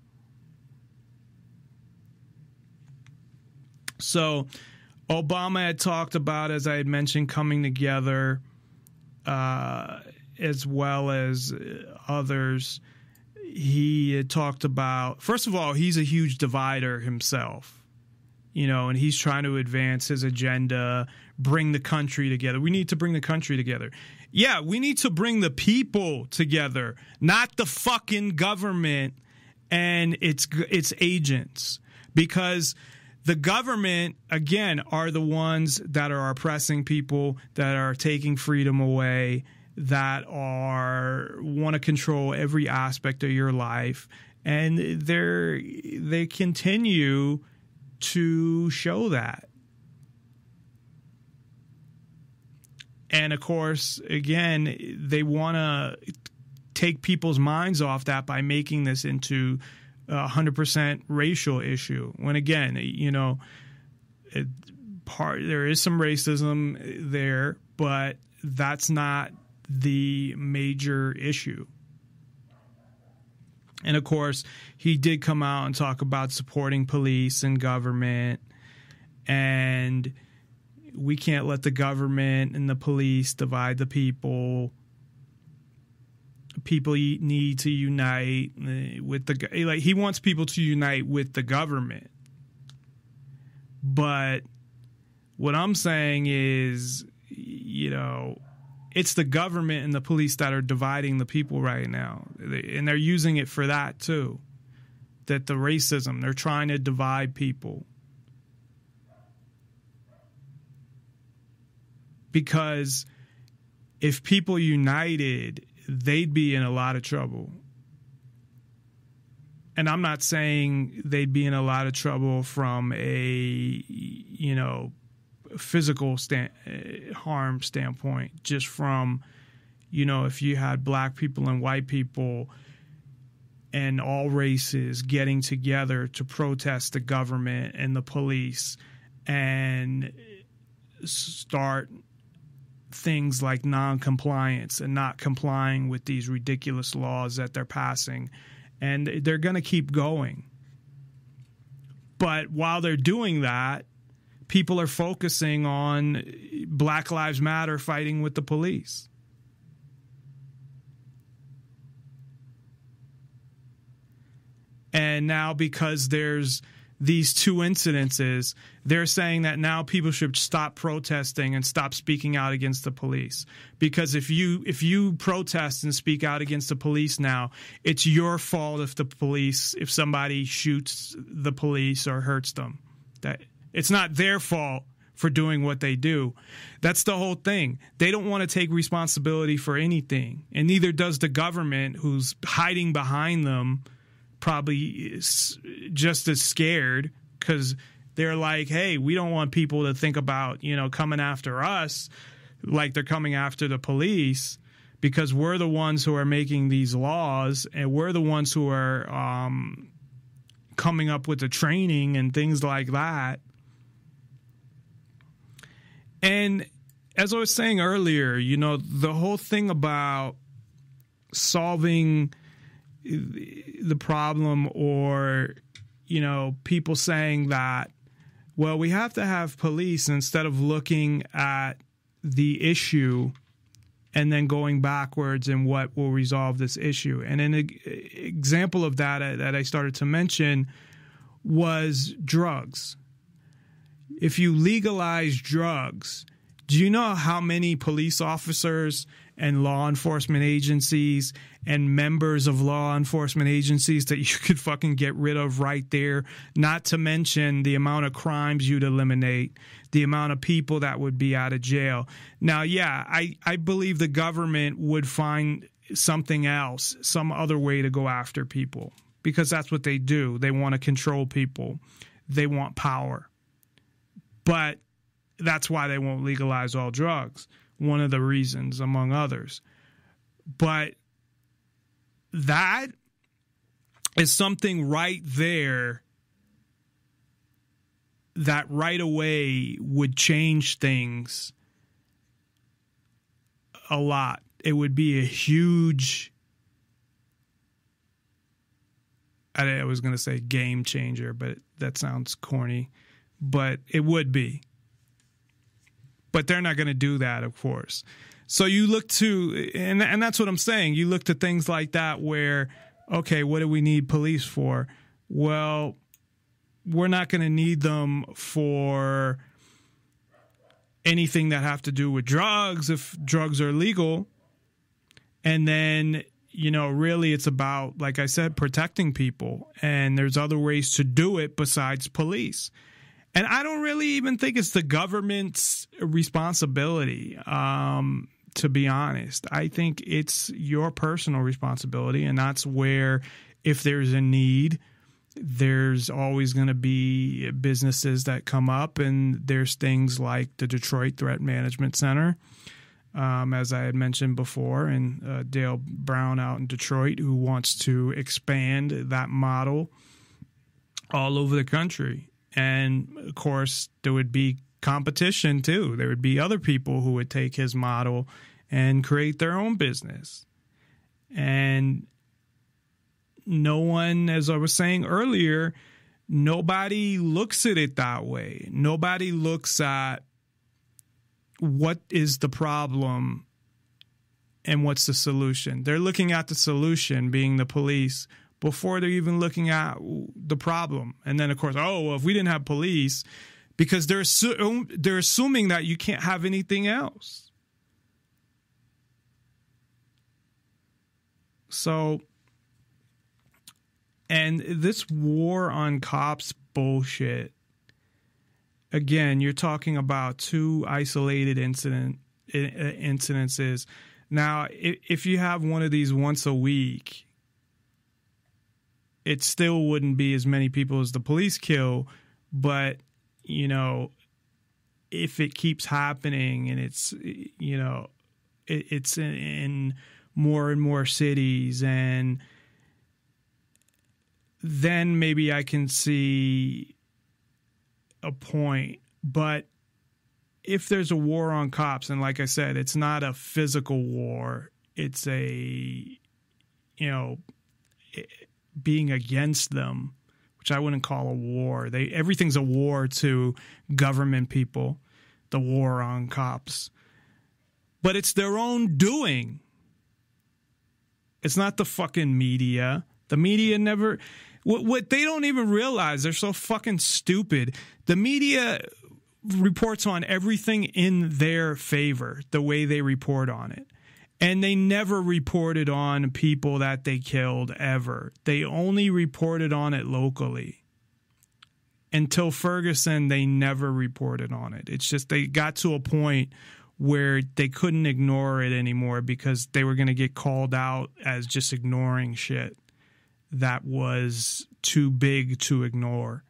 So Obama had talked about, as I had mentioned, coming together, uh, as well as others. He had talked about, first of all, he's a huge divider himself. You know, and he's trying to advance his agenda, bring the country together. We need to bring the country together. Yeah, we need to bring the people together, not the fucking government and its its agents. Because the government, again, are the ones that are oppressing people, that are taking freedom away, that are want to control every aspect of your life. And they're they continue to show that. And of course, again, they want to take people's minds off that by making this into a one hundred percent racial issue. When again, you know, it, part there is some racism there, but that's not the major issue. And of course, he did come out and talk about supporting police and government, and we can't let the government and the police divide the people. People need to unite with the, like, he wants people to unite with the government. But what I'm saying is, you know, it's the government and the police that are dividing the people right now. And they're using it for that too. That the racism, they're trying to divide people. Because if people united, they'd be in a lot of trouble. And I'm not saying they'd be in a lot of trouble from a, you know, physical stand, uh, harm standpoint, just from, you know, if you had black people and white people and all races getting together to protest the government and the police and start things like non-compliance and not complying with these ridiculous laws that they're passing. And they're going to keep going. But while they're doing that, people are focusing on Black Lives Matter fighting with the police. And now because there's these two incidences, they're saying that now people should stop protesting and stop speaking out against the police. Because if you if you protest and speak out against the police now, it's your fault if the police, if somebody shoots the police or hurts them. That it's not their fault for doing what they do. That's the whole thing. They don't want to take responsibility for anything. And neither does the government, who's hiding behind them, probably is just as scared, because they're like, hey, we don't want people to think about, you know, coming after us like they're coming after the police, because we're the ones who are making these laws, and we're the ones who are um, coming up with the training and things like that. And as I was saying earlier, you know, the whole thing about solving the problem, or, you know, people saying that, well, we have to have police instead of looking at the issue and then going backwards in what will resolve this issue. And an example of that that I started to mention was drugs. If you legalize drugs, do you know how many police officers and law enforcement agencies and members of law enforcement agencies that you could fucking get rid of right there? Not to mention the amount of crimes you'd eliminate, the amount of people that would be out of jail. Now, yeah, I, I believe the government would find something else, some other way to go after people, because that's what they do. They want to control people. They want power. But that's why they won't legalize all drugs. One of the reasons, among others. But that is something right there that right away would change things a lot. It would be a huge, I was going to say game changer, but that sounds corny, but it would be. But they're not going to do that, of course. So you look to, and and that's what I'm saying, you look to things like that where, okay, what do we need police for? Well, we're not going to need them for anything that have to do with drugs if drugs are legal. And then, you know, really it's about, like I said, protecting people. And there's other ways to do it besides police. And I don't really even think it's the government's responsibility, um, to be honest. I think it's your personal responsibility, and that's where, if there's a need, there's always going to be businesses that come up, and there's things like the Detroit Threat Management Center, um, as I had mentioned before, and uh, Dale Brown out in Detroit, who wants to expand that model all over the country. And, of course, there would be competition, too. There would be other people who would take his model and create their own business. And no one, as I was saying earlier, nobody looks at it that way. Nobody looks at what is the problem and what's the solution. They're looking at the solution, being the police, before they're even looking at the problem. And then, of course, oh, well, if we didn't have police, because they're assu- they're assuming that you can't have anything else. So, and this war on cops bullshit, again, you're talking about two isolated incident incidences. Now, if you have one of these once a week, it still wouldn't be as many people as the police kill, but, you know, if it keeps happening and it's, you know, it, it's in, in more and more cities, and then maybe I can see a point. But if there's a war on cops, and like I said, it's not a physical war, it's a, you know, it, being against them, which I wouldn't call a war. They everything's a war to government people, the war on cops. But it's their own doing. It's not the fucking media. The media never... What, what they don't even realize, they're so fucking stupid. The media reports on everything in their favor, the way they report on it. And they never reported on people that they killed ever. They only reported on it locally. Until Ferguson, they never reported on it. It's just they got to a point where they couldn't ignore it anymore because they were going to get called out as just ignoring shit that was too big to ignore.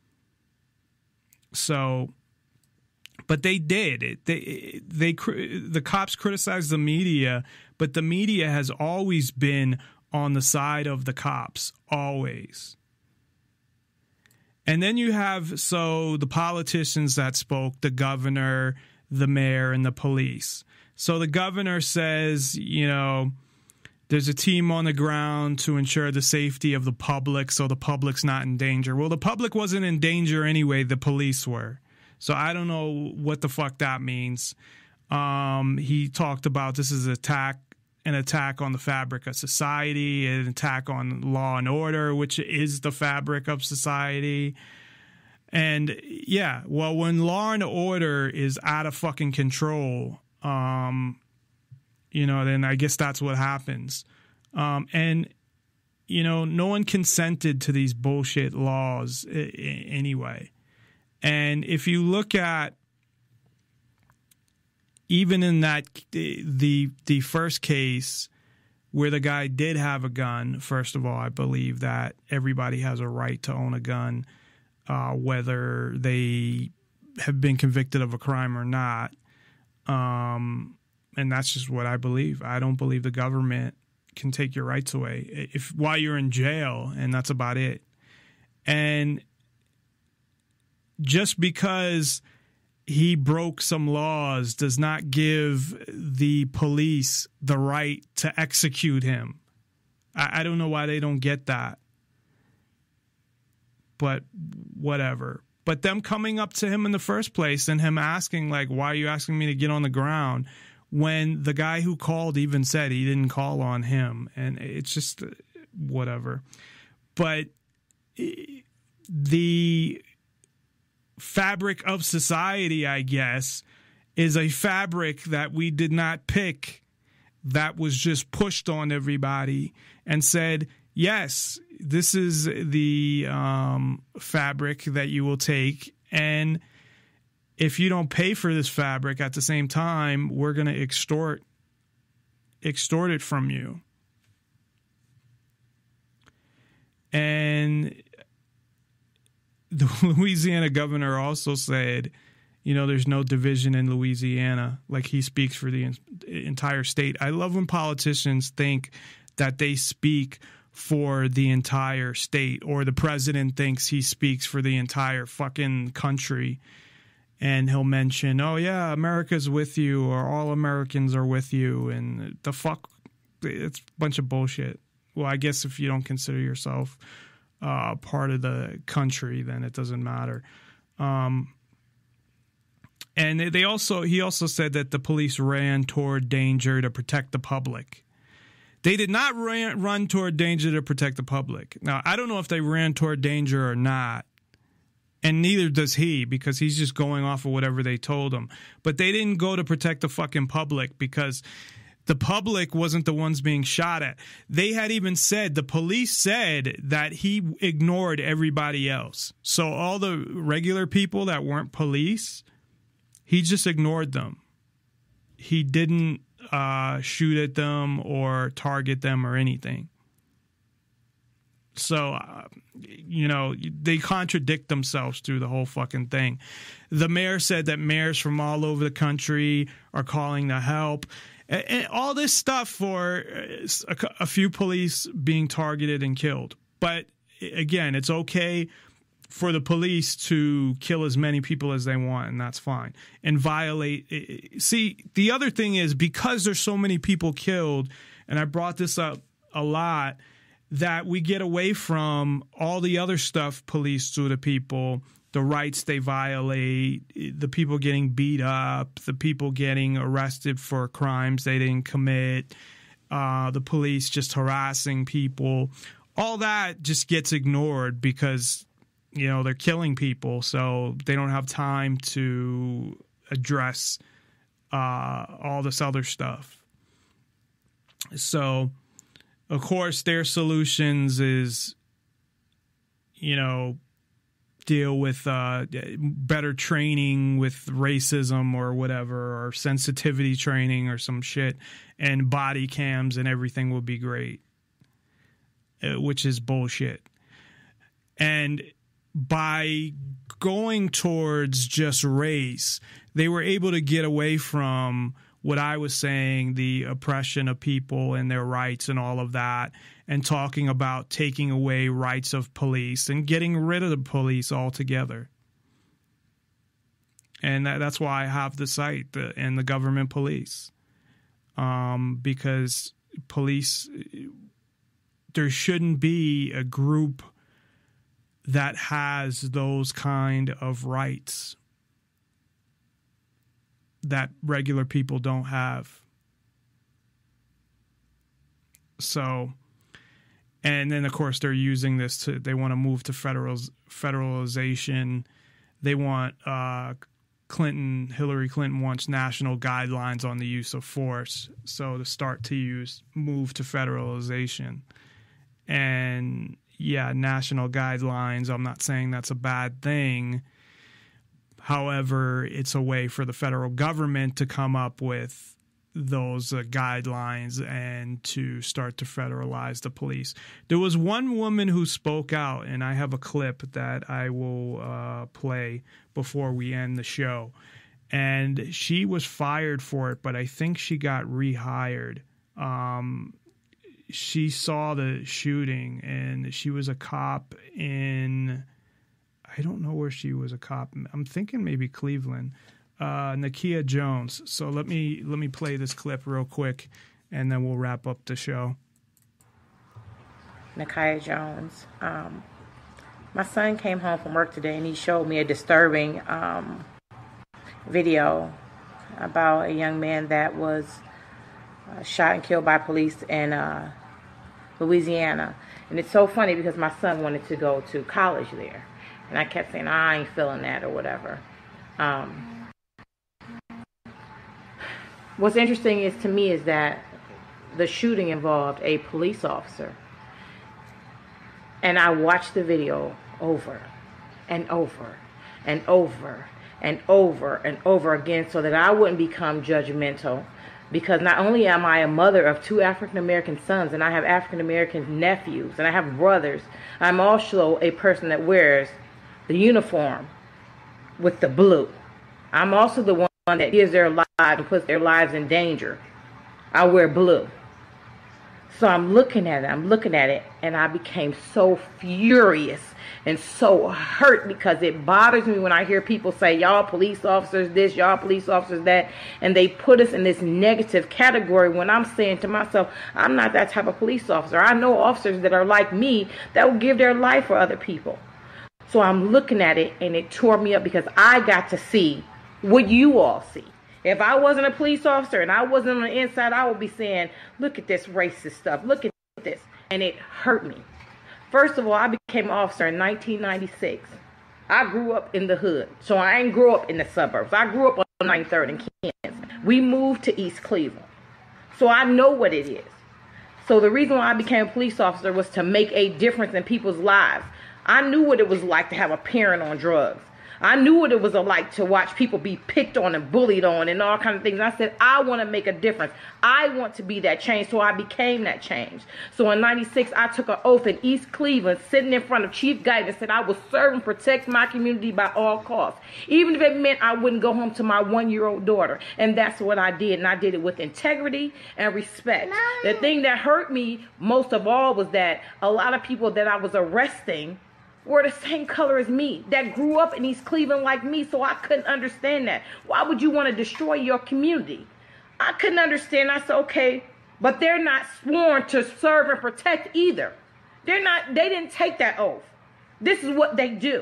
So... But they did. It. They they the cops criticized the media, but the media has always been on the side of the cops, always. And then you have so the politicians that spoke, the governor, the mayor, and the police. So the governor says, you know, there's a team on the ground to ensure the safety of the public, so the public's not in danger. Well, the public wasn't in danger anyway. The police were. So I don't know what the fuck that means. Um, he talked about this is an attack, an attack on the fabric of society, an attack on law and order, which is the fabric of society. And yeah, well, when law and order is out of fucking control, um, you know, then I guess that's what happens. Um, and, you know, no one consented to these bullshit laws I- I- anyway. And if you look at even in that the the first case where the guy did have a gun, first of all, I believe that everybody has a right to own a gun, uh, whether they have been convicted of a crime or not. Um, and that's just what I believe. I don't believe the government can take your rights away if while you're in jail, and that's about it. And just because he broke some laws does not give the police the right to execute him. I, I don't know why they don't get that. But whatever. But them coming up to him in the first place and him asking, like, why are you asking me to get on the ground? When the guy who called even said he didn't call on him. And it's just whatever. But the fabric of society, I guess, is a fabric that we did not pick, that was just pushed on everybody and said, yes, this is the um, fabric that you will take, and if you don't pay for this fabric at the same time, we're going to extort extort it from you. And the Louisiana governor also said, you know, there's no division in Louisiana. Like, he speaks for the entire state. I love when politicians think that they speak for the entire state, or the president thinks he speaks for the entire fucking country. And he'll mention, oh, yeah, America's with you, or all Americans are with you. And the fuck, it's a bunch of bullshit. Well, I guess if you don't consider yourself uh, part of the country, then it doesn't matter. Um, and they also, he also said that the police ran toward danger to protect the public. They did not ran, run toward danger to protect the public. Now, I don't know if they ran toward danger or not, and neither does he, because he's just going off of whatever they told him. But they didn't go to protect the fucking public, because the public wasn't the ones being shot at. They had even said, the police said that he ignored everybody else. So all the regular people that weren't police, he just ignored them. He didn't uh, shoot at them or target them or anything. So, uh, you know, they contradict themselves through the whole fucking thing. The mayor said that mayors from all over the country are calling to help. And, and all this stuff for a, a few police being targeted and killed. But, again, it's okay for the police to kill as many people as they want, and that's fine. And violate. See, the other thing is, because there's so many people killed, and I brought this up a lot, that we get away from all the other stuff police do to people, the rights they violate, the people getting beat up, the people getting arrested for crimes they didn't commit, uh, the police just harassing people. All that just gets ignored because, you know, they're killing people, so they don't have time to address uh, all this other stuff. So, of course, their solutions is, you know, deal with uh, better training with racism or whatever, or sensitivity training or some shit, and body cams and everything will be great, uh, which is bullshit. And by going towards just race, they were able to get away from what I was saying, the oppression of people and their rights and all of that, and talking about taking away rights of police and getting rid of the police altogether. And that, that's why I have the site the, and the government police, um, because police, there shouldn't be a group that has those kind of rights that regular people don't have. So, and then of course they're using this to, they want to move to federal federalization. They want, uh, Clinton, Hillary Clinton wants national guidelines on the use of force. So to start to use, move to federalization. And yeah, national guidelines, I'm not saying that's a bad thing. However, it's a way for the federal government to come up with those uh, guidelines and to start to federalize the police. There was one woman who spoke out, and I have a clip that I will uh, play before we end the show. And she was fired for it, but I think she got rehired. Um, she saw the shooting, and she was a cop in, I I don't know where she was a cop. I'm thinking maybe Cleveland. Uh, Nakia Jones. So let me let me play this clip real quick, and then we'll wrap up the show. Nakia Jones. Um, my son came home from work today, and he showed me a disturbing um, video about a young man that was uh, shot and killed by police in uh, Louisiana. And it's so funny because my son wanted to go to college there. And I kept saying, I ain't feeling that or whatever. Um, what's interesting is to me is that the shooting involved a police officer. And I watched the video over and over and over and over and over again so that I wouldn't become judgmental. Because not only am I a mother of two African-American sons, and I have African-American nephews, and I have brothers, I'm also a person that wears the uniform with the blue. I'm also the one that gives their lives and puts their lives in danger. I wear blue. So I'm looking at it, I'm looking at it, and I became so furious and so hurt because it bothers me when I hear people say, y'all police officers this, y'all police officers that, and they put us in this negative category when I'm saying to myself, I'm not that type of police officer. I know officers that are like me that will give their life for other people. So I'm looking at it, and it tore me up because I got to see what you all see. If I wasn't a police officer and I wasn't on the inside, I would be saying, look at this racist stuff. Look at this. And it hurt me. First of all, I became an officer in nineteen ninety-six. I grew up in the hood. So I ain't grew up in the suburbs. I grew up on ninety-third in Kansas. We moved to East Cleveland. So I know what it is. So the reason why I became a police officer was to make a difference in people's lives. I knew what it was like to have a parent on drugs. I knew what it was like to watch people be picked on and bullied on and all kinds of things. And I said, I want to make a difference. I want to be that change. So I became that change. So in ninety-six, I took an oath in East Cleveland, sitting in front of Chief Guyton, and said I would serve and protect my community by all costs. Even if it meant I wouldn't go home to my one-year-old daughter. And that's what I did. And I did it with integrity and respect. The thing that hurt me most of all was that a lot of people that I was arresting were the same color as me, that grew up in East Cleveland like me, so I couldn't understand that. Why would you want to destroy your community? I couldn't understand. I said, okay, but they're not sworn to serve and protect either. They're not, they didn't take that oath. This is what they do.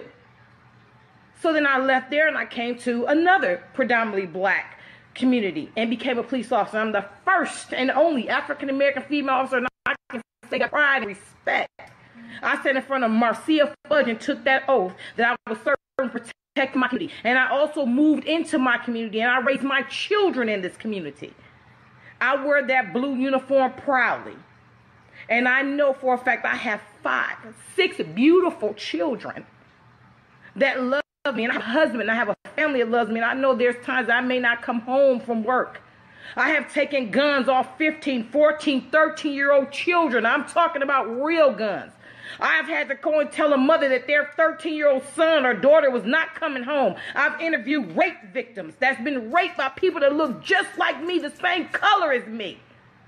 So then I left there and I came to another predominantly black community and became a police officer. I'm the first and only African-American female officer, and I can say that pride and respect. I sat in front of Marcia Fudge and took that oath that I would serve and protect my community. And I also moved into my community, and I raised my children in this community. I wear that blue uniform proudly. And I know for a fact I have five, six beautiful children that love me. And I have a husband, I have a family that loves me. And I know there's times I may not come home from work. I have taken guns off fifteen, fourteen, thirteen-year-old children. I'm talking about real guns. I have had to go and tell a mother that their thirteen-year-old son or daughter was not coming home. I've interviewed rape victims that's been raped by people that look just like me, the same color as me.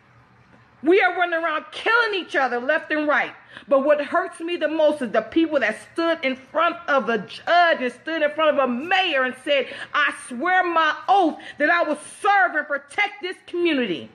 We are running around killing each other left and right. But what hurts me the most is the people that stood in front of a judge and stood in front of a mayor and said, I swear my oath that I will serve and protect this community.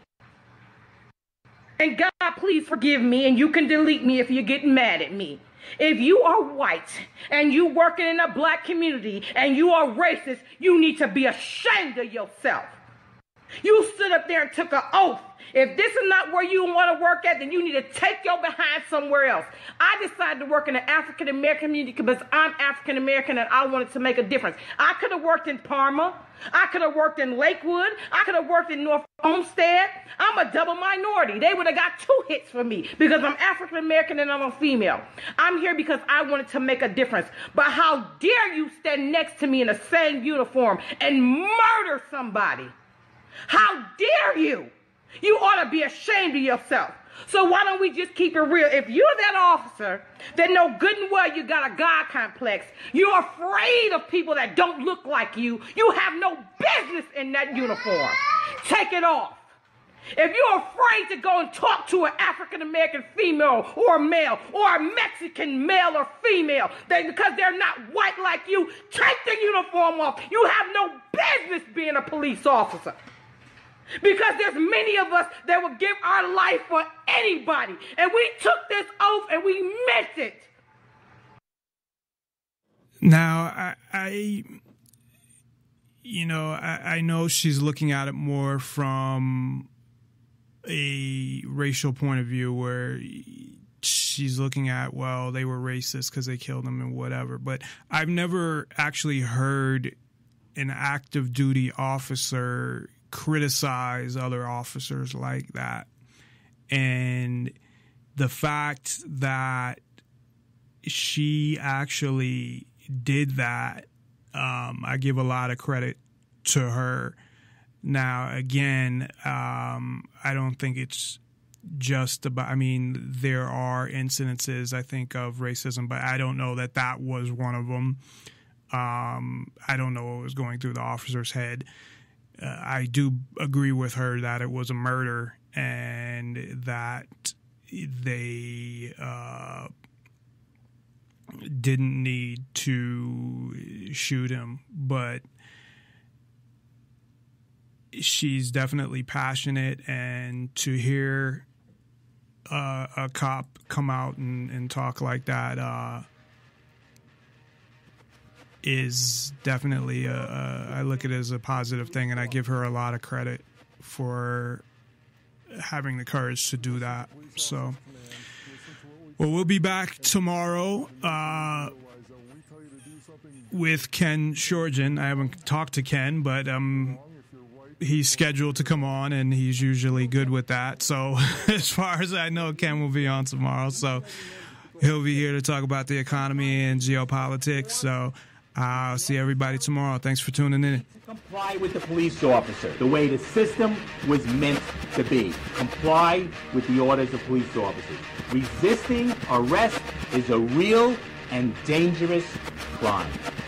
And God, please forgive me, and you can delete me if you get mad at me. If you are white and you working in a black community and you are racist, you need to be ashamed of yourself. You stood up there and took an oath. If this is not where you want to work at, then you need to take your behind somewhere else. I decided to work in the African-American community because I'm African-American and I wanted to make a difference. I could have worked in Parma. I could have worked in Lakewood. I could have worked in North Homestead. I'm a double minority. They would have got two hits for me because I'm African-American and I'm a female. I'm here because I wanted to make a difference. But how dare you stand next to me in the same uniform and murder somebody? How dare you? You ought to be ashamed of yourself. So why don't we just keep it real? If you're that officer that know good and well you got a God complex, you're afraid of people that don't look like you, you have no business in that uniform. Take it off. If you're afraid to go and talk to an African-American female or male or a Mexican male or female, they, because they're not white like you, take the uniform off. You have no business being a police officer. Because there's many of us that will give our life for anybody. And we took this oath and we meant it. Now, I, I you know, I, I know she's looking at it more from a racial point of view, where she's looking at, well, they were racist because they killed them and whatever. But I've never actually heard an active duty officer criticize other officers like that. And the fact that she actually did that, um, I give a lot of credit to her. Now, again, um, I don't think it's just about, I mean, there are incidences, I think, of racism, but I don't know that that was one of them. Um, I don't know what was going through the officer's head. Uh, I do agree with her that it was a murder and that they uh, didn't need to shoot him, but she's definitely passionate, and to hear uh, a cop come out and, and talk like that uh, is definitely, a, a, I look at it as a positive thing, and I give her a lot of credit for having the courage to do that. So, well, we'll be back tomorrow uh, with Ken Shorgen. I haven't talked to Ken, but um. he's scheduled to come on, and he's usually good with that. So as far as I know, Ken will be on tomorrow. So he'll be here to talk about the economy and geopolitics. So I'll see everybody tomorrow. Thanks for tuning in. Comply with the police officer the way the system was meant to be. Comply with the orders of police officers. Resisting arrest is a real and dangerous crime.